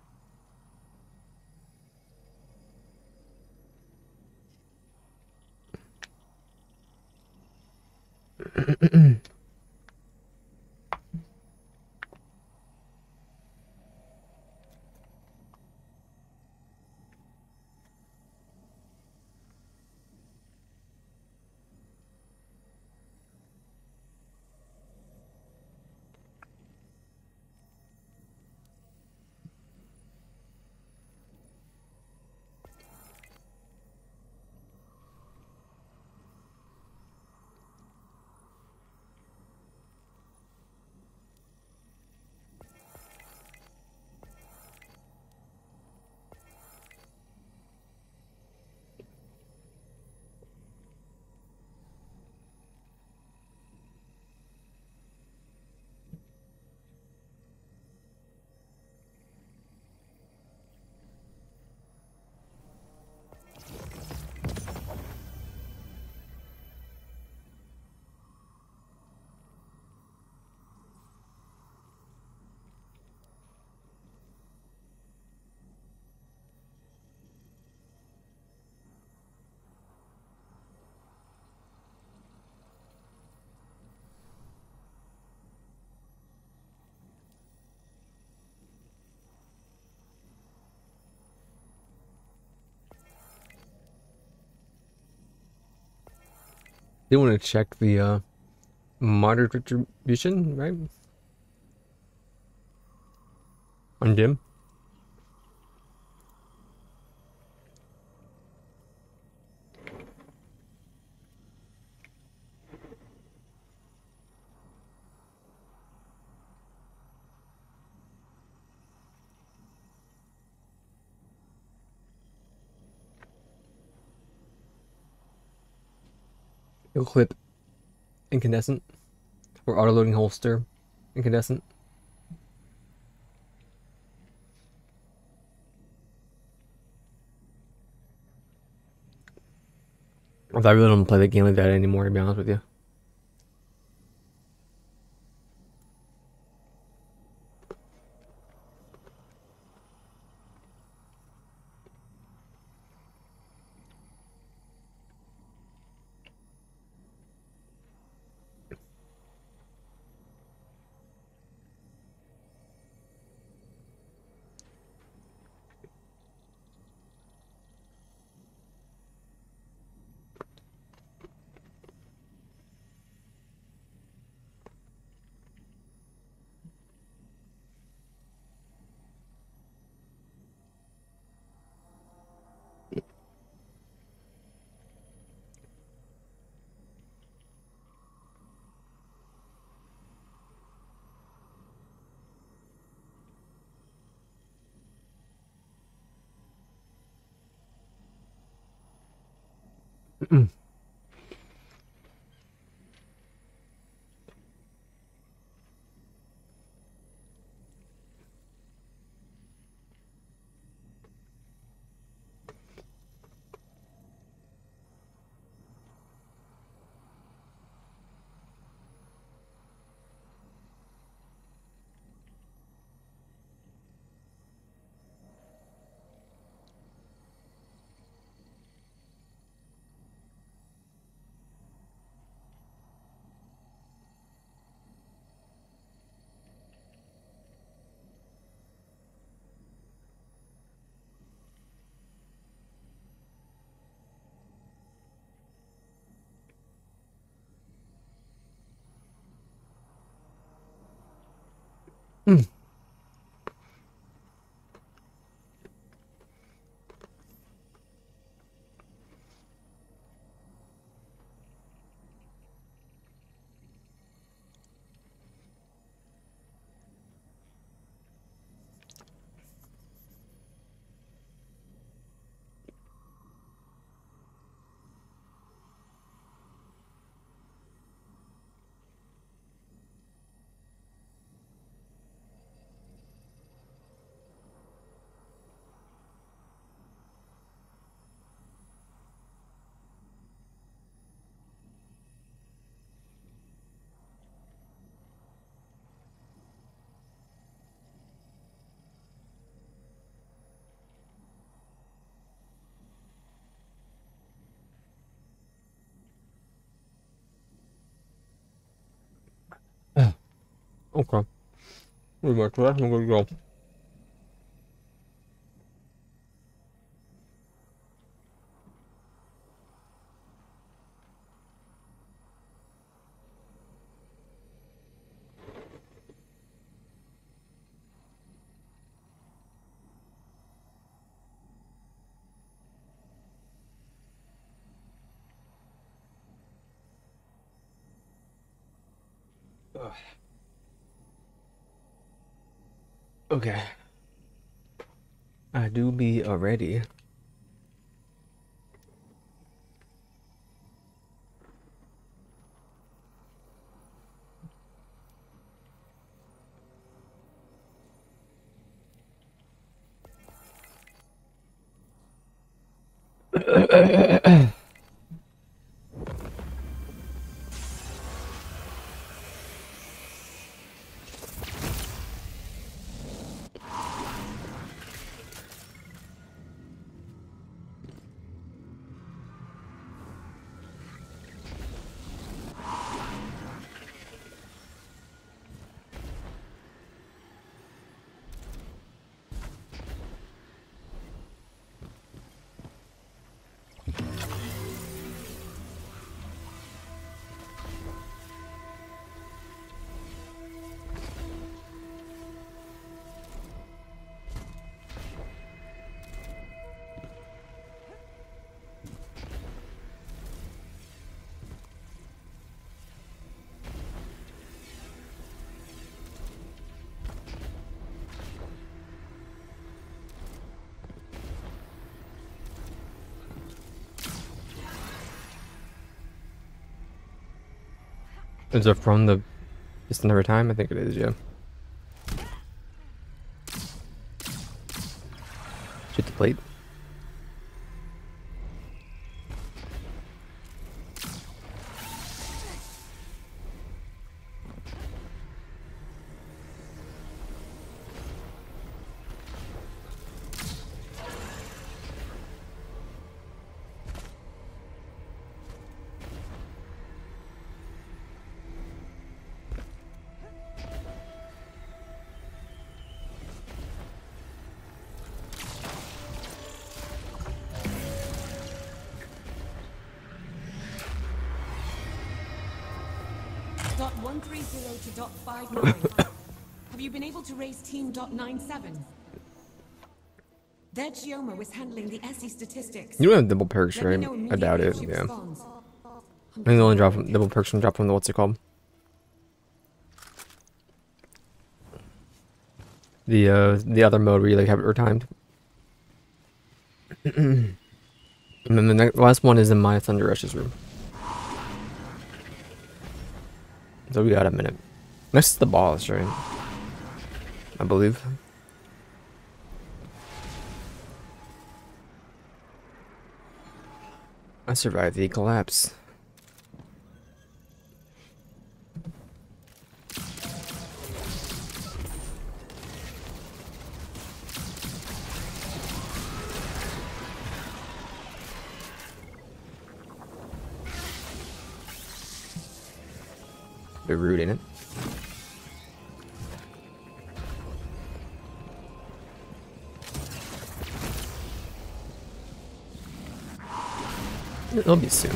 A: They want to check the uh, moderate retribution, right? On Dim. It'll clip incandescent or auto loading holster incandescent. I really don't play the game like that anymore, to be honest with you. Mm. Okay. Pretty much. That's a good go. Ugh. Okay. I do be already. Is it from the Just Another Time? I think it is, yeah. Shoot the plate.
D: Dot one three zero to dot five nine. Have you been able to raise team dot nine seven? Their Chioma was handling the S E statistics.
A: You don't have double perks, right? I doubt it, yeah. I think the only drop from, double perks from drop from the what's it called? The uh the other mode where you like have it retimed. And then the next, last one is in my Thunder Rush's room. So we got a minute. Next to the boss, right? I believe. I survived the collapse. Bit rude, ain't it? It'll be soon.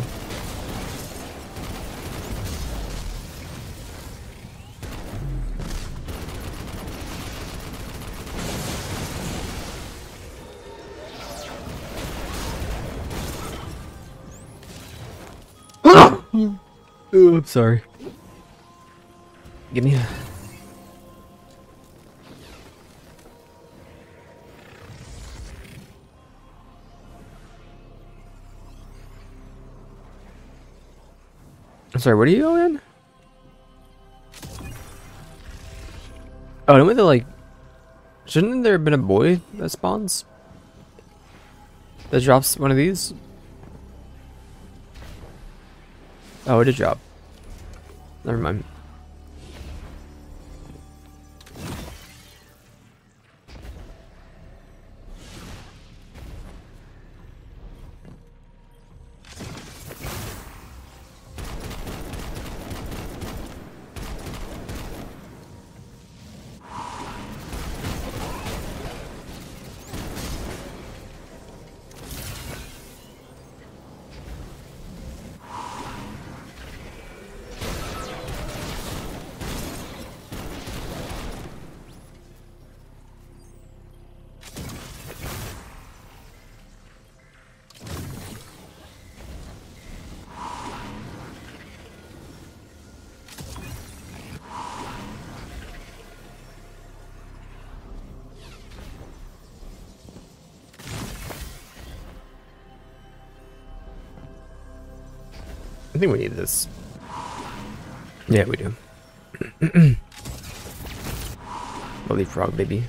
A: Oh, I'm sorry. Give me a... I'm sorry, where do you go in? Oh, don't we the, like... Shouldn't there have been a boy that spawns? That drops one of these? Oh, it did drop. Never mind. I think we need this. Yeah, we do. Lovely frog, baby.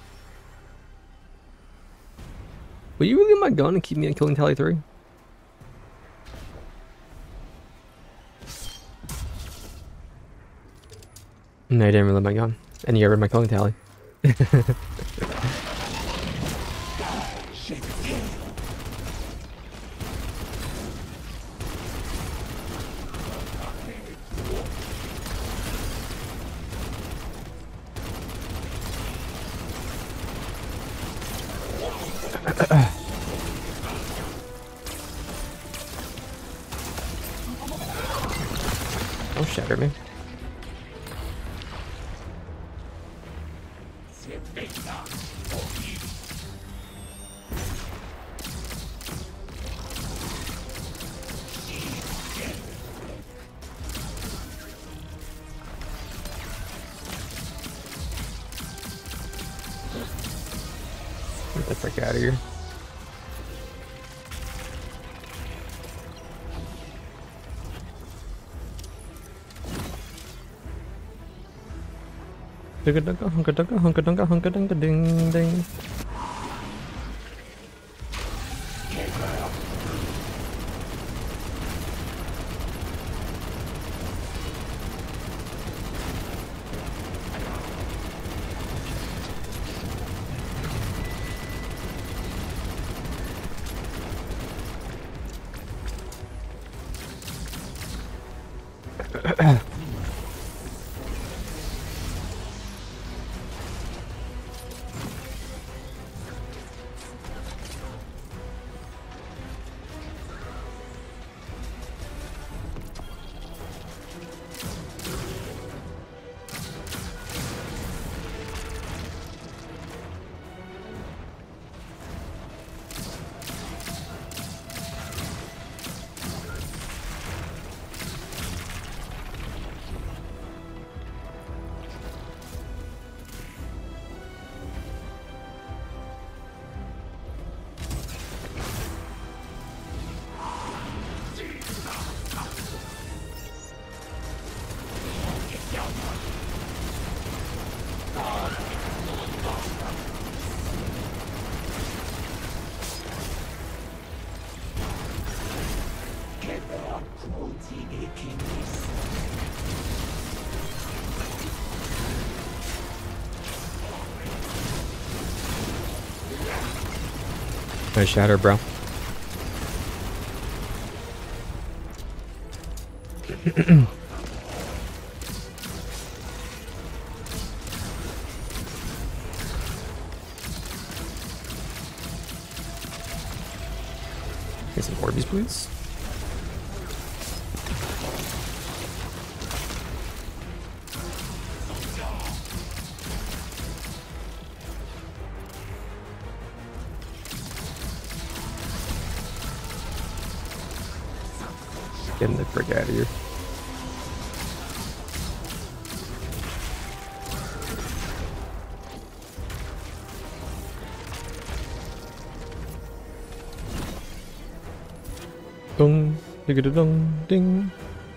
A: Will you really get my gun and keep me on killing tally three? No, I didn't really my gun. And you ever my killing tally. Don't shatter me. Get the frick out of here. Hunka dunka, hunka dunka, hunka dunka, hunka dunka, ding ding. Nice shatter, bro. Get some Orbeez, please. Getting the frick out of here. Dong, digga dong, ding.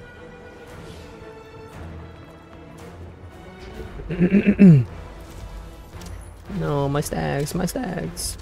A: No, my stags, my stags.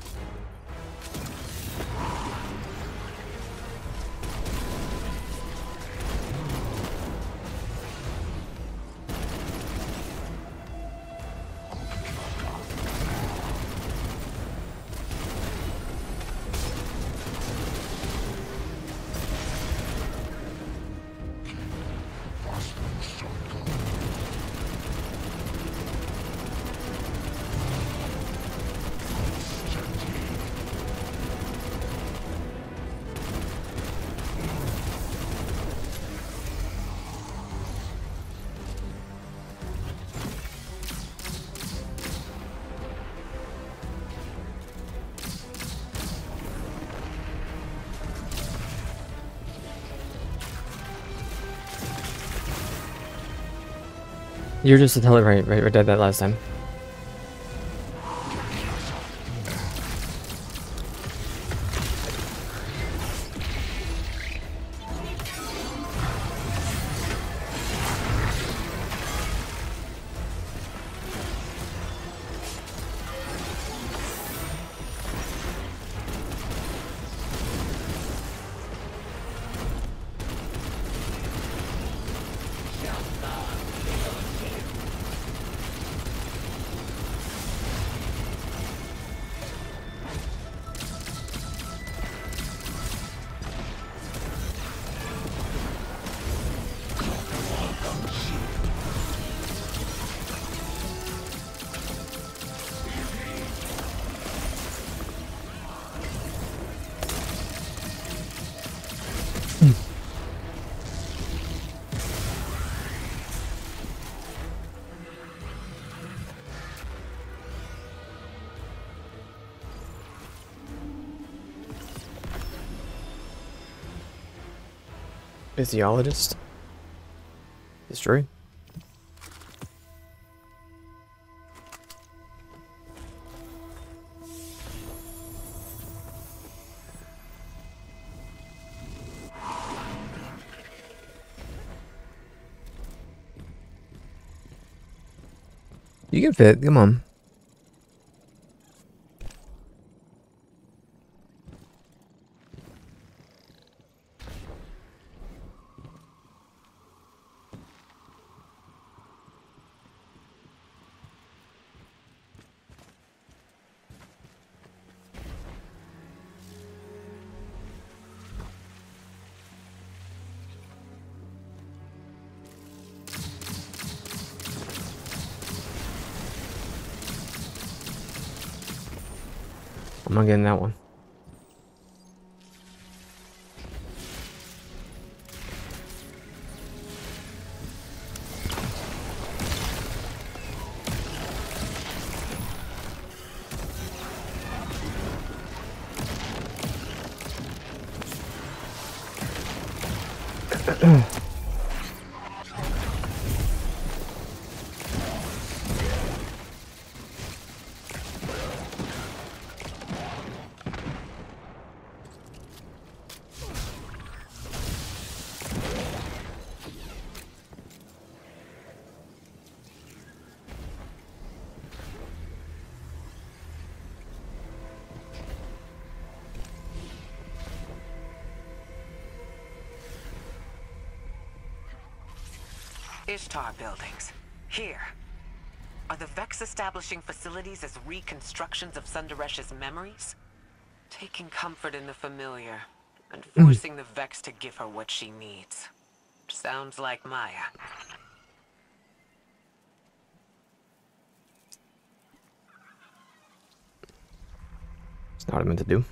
A: You're just a tell it right, right? I did that last time. Physiologist. Destroy. You can fit, come on. I'm not getting that one.
C: Ishtar buildings. Here. Are the Vex establishing facilities as reconstructions of Sundaresh's memories? Taking comfort in the familiar, and forcing the Vex to give her what she needs. Sounds like Maya.
A: It's not what I meant to do.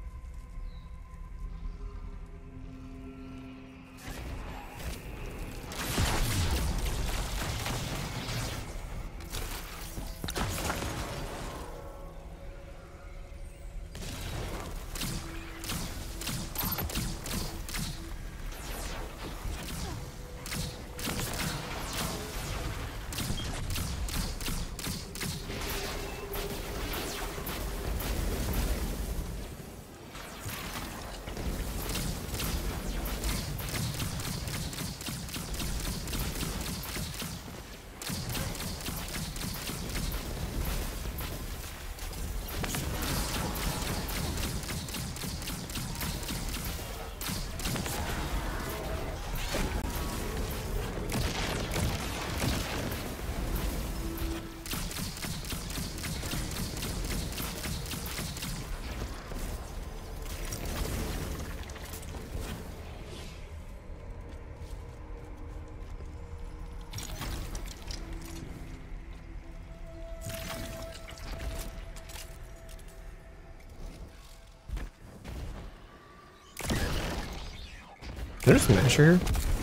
A: There's a smasher here.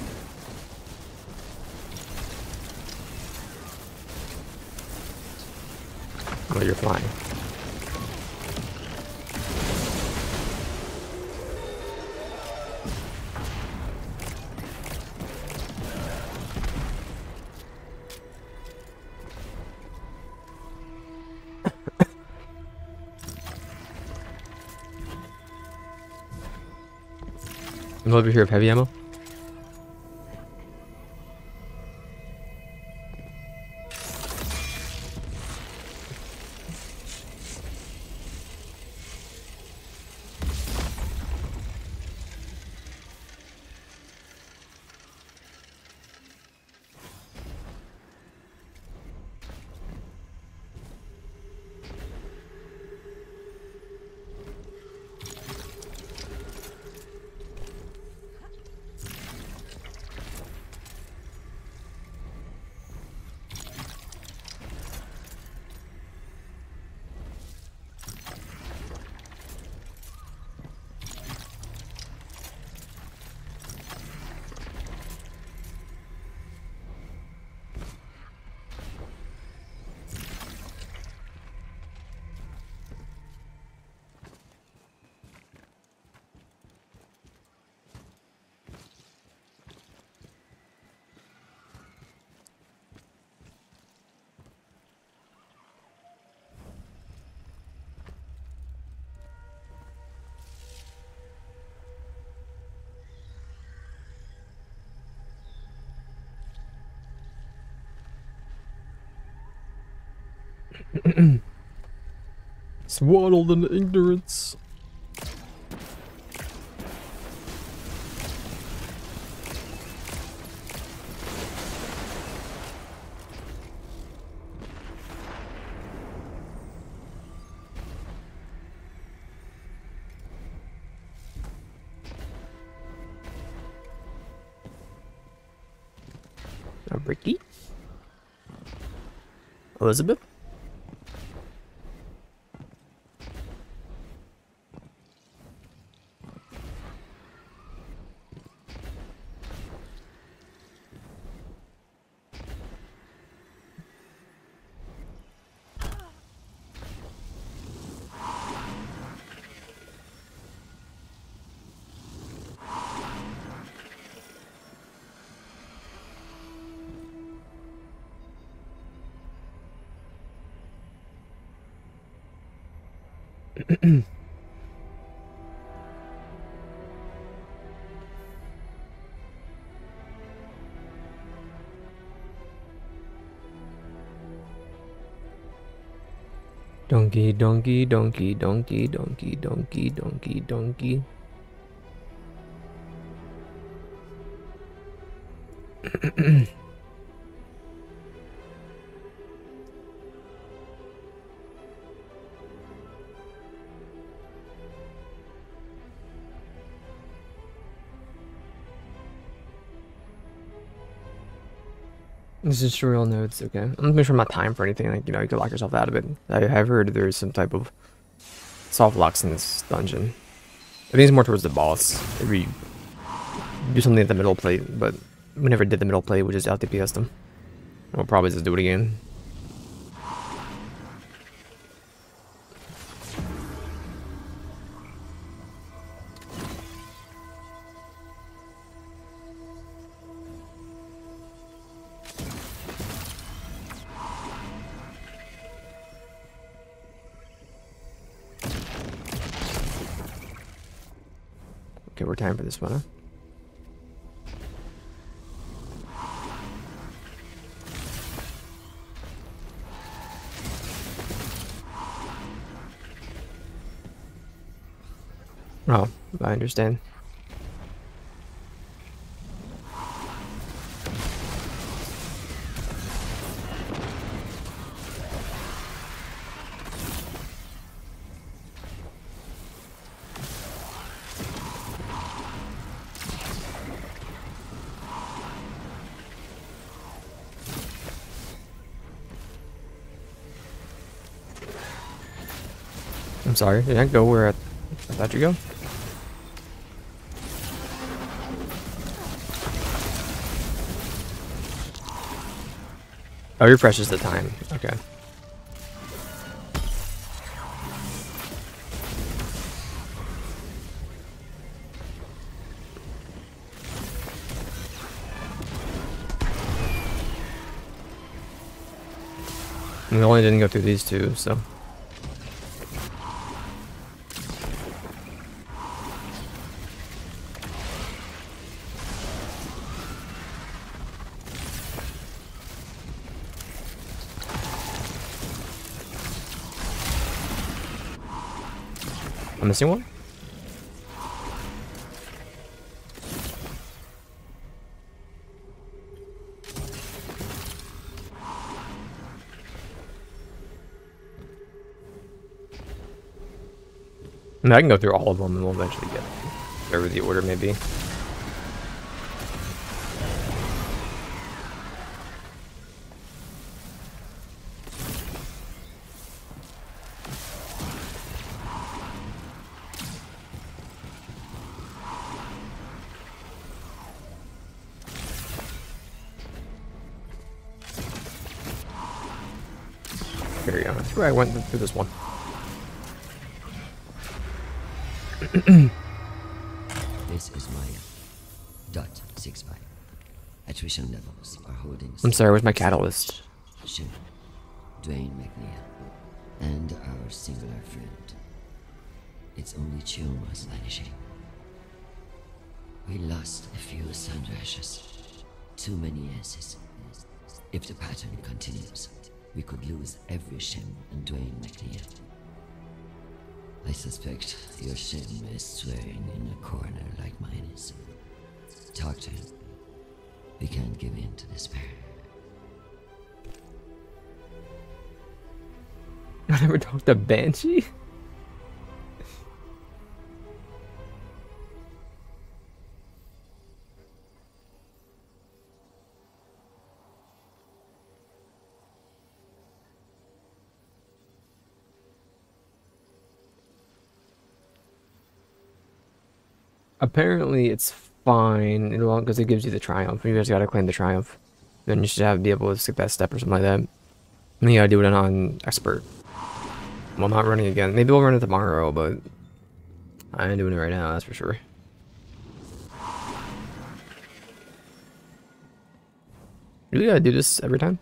A: Oh, you're flying. I'm over here of heavy ammo. Swaddled in ignorance. A Ricky? Elizabeth? Donkey, donkey, donkey, donkey, donkey, donkey, donkey, donkey. This is tutorial notes, okay. I'm gonna make sure I'm not timed for anything, like, you know, you can lock yourself out of it. I have heard there's some type of soft locks in this dungeon. I think it's more towards the boss. If you do something at the middle plate, but we never did the middle plate, we just out D P S'd them. We'll probably just do it again. Okay, we're time for this one, huh? Oh, I understand. I'm sorry, did I go where I, I thought you go? Oh, refreshes the time. Okay. We only didn't go through these two, so. I'm missing one? I mean, I can go through all of them and we'll eventually get whatever the order may be. There you go. That's where I went through this one.
E: This is Maya. Dot six five. Attrition levels are holding.
A: I'm sorry, where's my catalyst?
E: Shin, Dwayne McNeil, and our singular friend. It's only Chioma's vanishing. We lost a few Sandrashas. Too many S's. If the pattern continues, we could lose every Shin and Dwayne McNeil. I suspect your Shin is swearing in a corner like mine is. Talk to him. We can't give in to despair.
A: I never talked to Banshee? Apparently it's fine, because it gives you the triumph. You guys gotta claim the triumph. Then you should have be able to skip that step or something like that. And then you gotta do it on expert. Well, I'm not running again. Maybe we'll run it tomorrow, but I ain't doing it right now, that's for sure. You really gotta do this every time?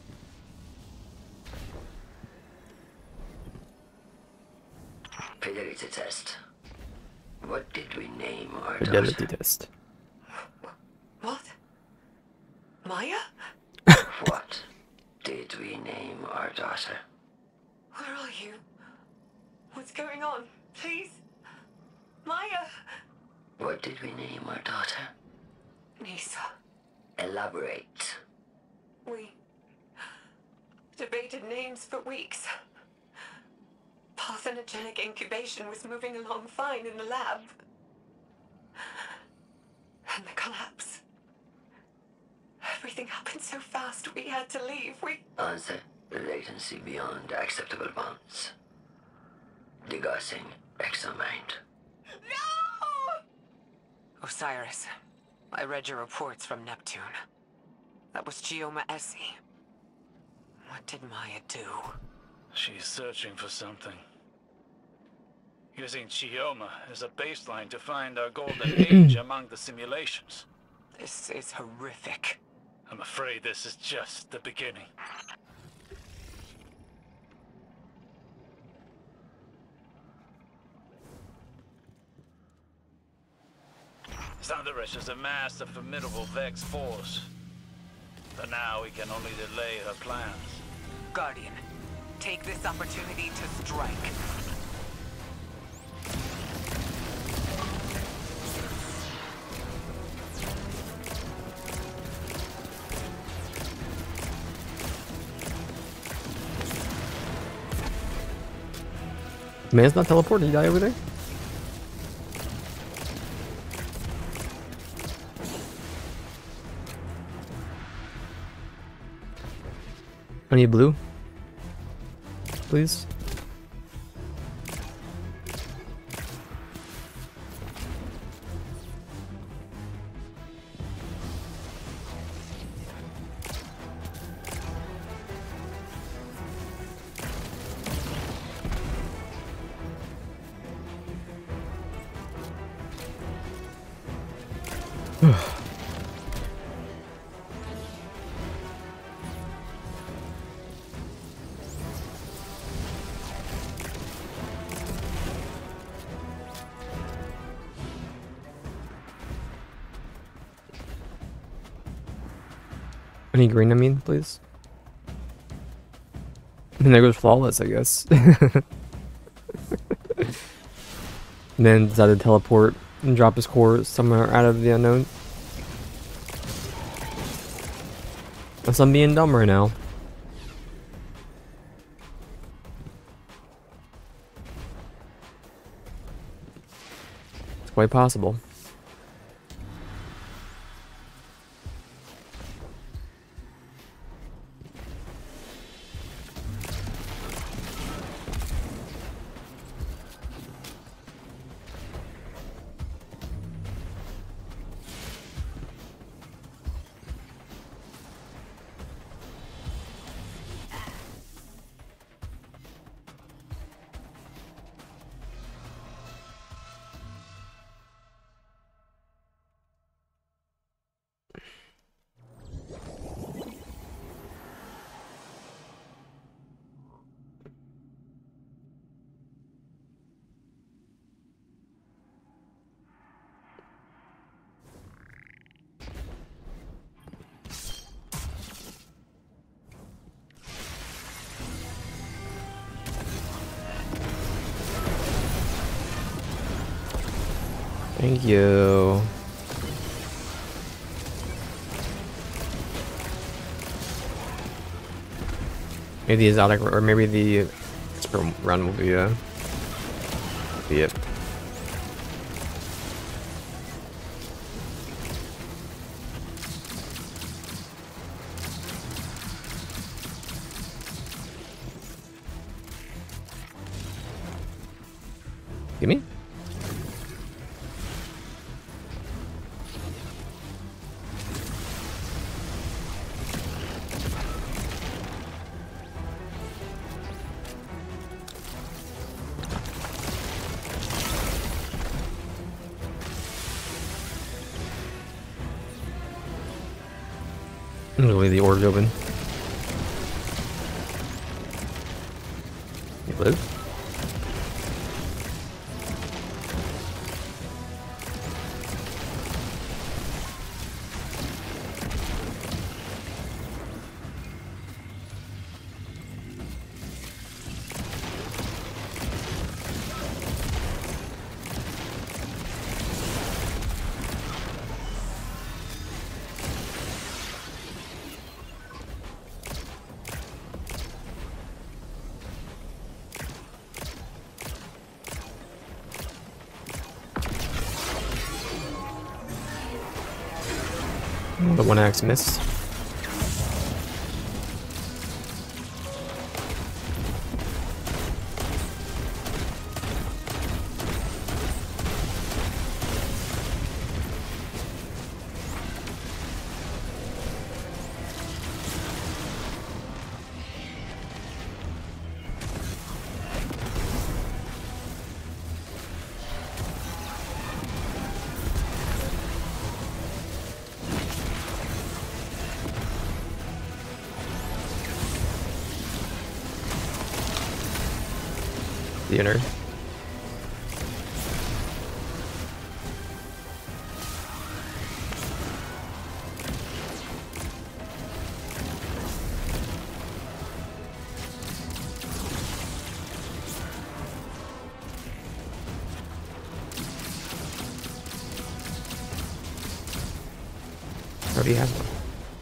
E: Fidelity test. What did we name our
A: Fidelity
E: daughter?
A: test.
C: What? Maya?
E: What did we name our daughter?
C: Where are you? What's going on? Please? Maya?
E: What did we name our daughter?
C: Nisa,
E: Elaborate.
C: we debated names for weeks. Parthenogenic incubation was moving along fine in the lab. And the collapse. Everything Everything happened so fast. We had to leave. We...
E: Answer. Latency beyond acceptable bounds. Degassing examind.
C: No! Osiris, I read your reports from Neptune. That was Chioma Essie. What did Maya do?
B: She's searching for something. Using Chioma as a baseline to find our golden age among the simulations.
C: This is horrific.
B: I'm afraid this is just the beginning. Sandarish has amassed a formidable Vex force. For now, we can only delay her plans.
C: Guardian, take this opportunity to strike.
A: Man's not teleported. Did he die over there? I need blue, please. Any green, I mean, please. And there goes Flawless, I guess. And then decided to teleport and drop his core somewhere out of the unknown. Unless I'm being dumb right now. It's quite possible. Thank you. Maybe the exotic, or maybe the expert run will be, uh, be it. Give me. I'm gonna leave the orbs open. You live? The one axe missed. Theater. Already have one.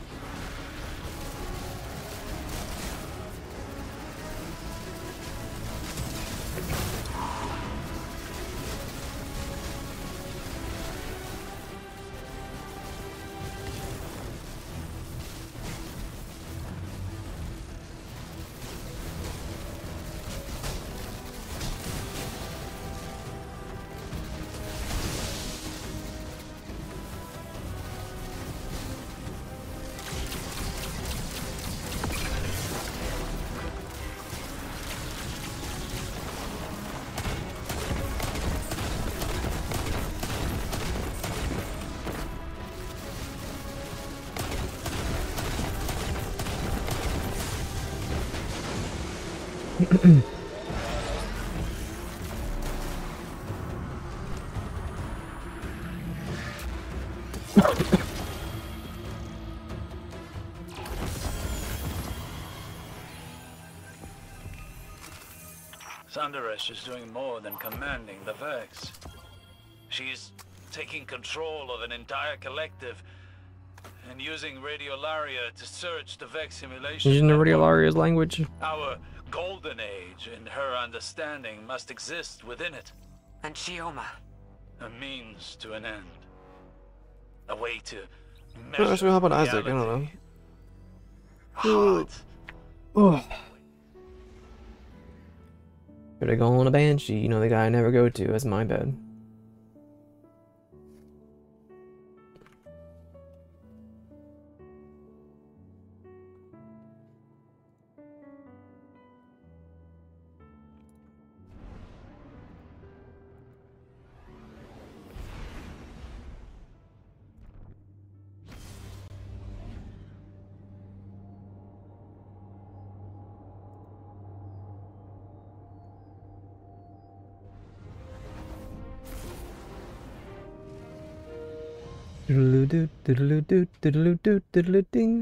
B: Sunderesh is doing more than commanding the Vex. She's taking control of an entire collective and using Radiolaria to search the Vex simulation.
A: Using the
B: network.
A: Radiolaria's language.
B: Our golden age and her understanding must exist within it.
C: And Shioma.
B: A means to an end. A way to
A: Oh,
B: measure
A: so how about Isaac? I
B: reality.
A: don't know.
B: Hard.
A: Oh. Better go on a Banshee, you know, the guy I never go to. That's my bad. Diddle-oo-doo, diddle-oo-doo, diddle-oo-doo, diddle-oo-ding.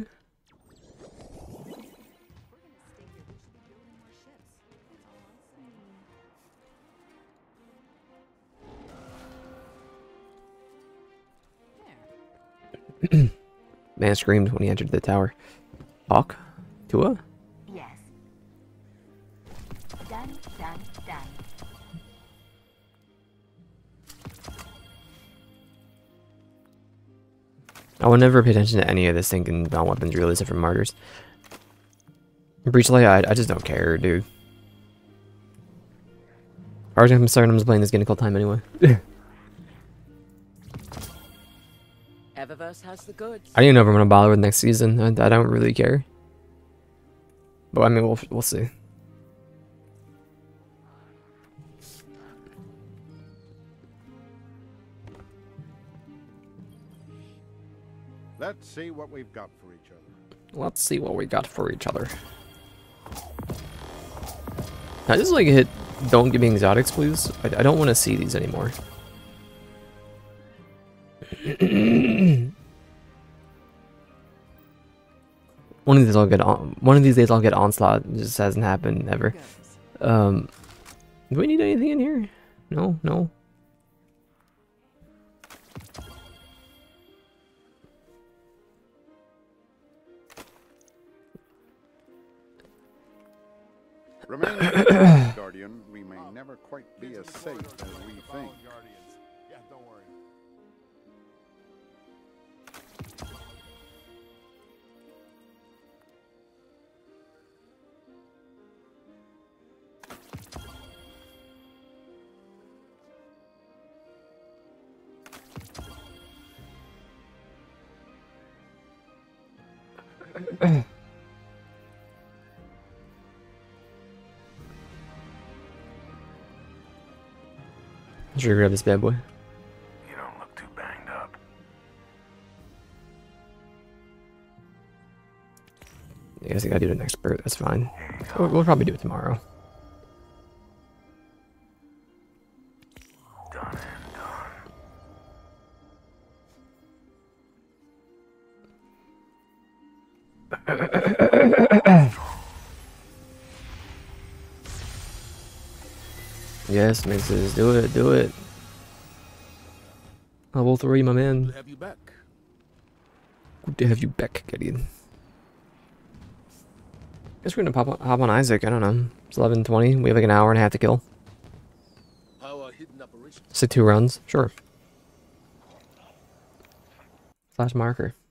A: Man screamed when he entered the tower. Hawk? Tua?
F: Yes. Done, done, done.
A: I would never pay attention to any of this thinking about weapons really except for martyrs. Breach Light, I, I just don't care, dude. I was gonna start, I'm just playing this game called time anyway.
G: Eververse has the goods.
A: I don't even know if I'm gonna bother with next season. I, I don't really care. But I mean, we'll we'll see.
H: Let's see what we've got for each other.
A: Let's see what we got for each other. I just like hit. Don't give me exotics, please. I, I don't want to see these anymore. One of these I'll get on. One of these days I'll get onslaught. It just hasn't happened ever. Um, do we need anything in here? No, no.
H: Remain vigilant, Guardian. We may never quite be as safe as we think.
I: Yeah, don't worry.
A: Should we grab this bad boy?
I: You don't look too banged up.
A: I guess I gotta do it next birth. That's fine. We'll, we'll probably do it tomorrow. Yes, Mixes, do it, do it. Level three, my man.
I: Good to have you back.
A: Good to have you back, Gideon. Guess we're gonna pop on, hop on Isaac. I don't know. It's eleven twenty. We have like an hour and a half to kill.
I: How are hidden operations?
A: Say two runs, sure. Flash marker.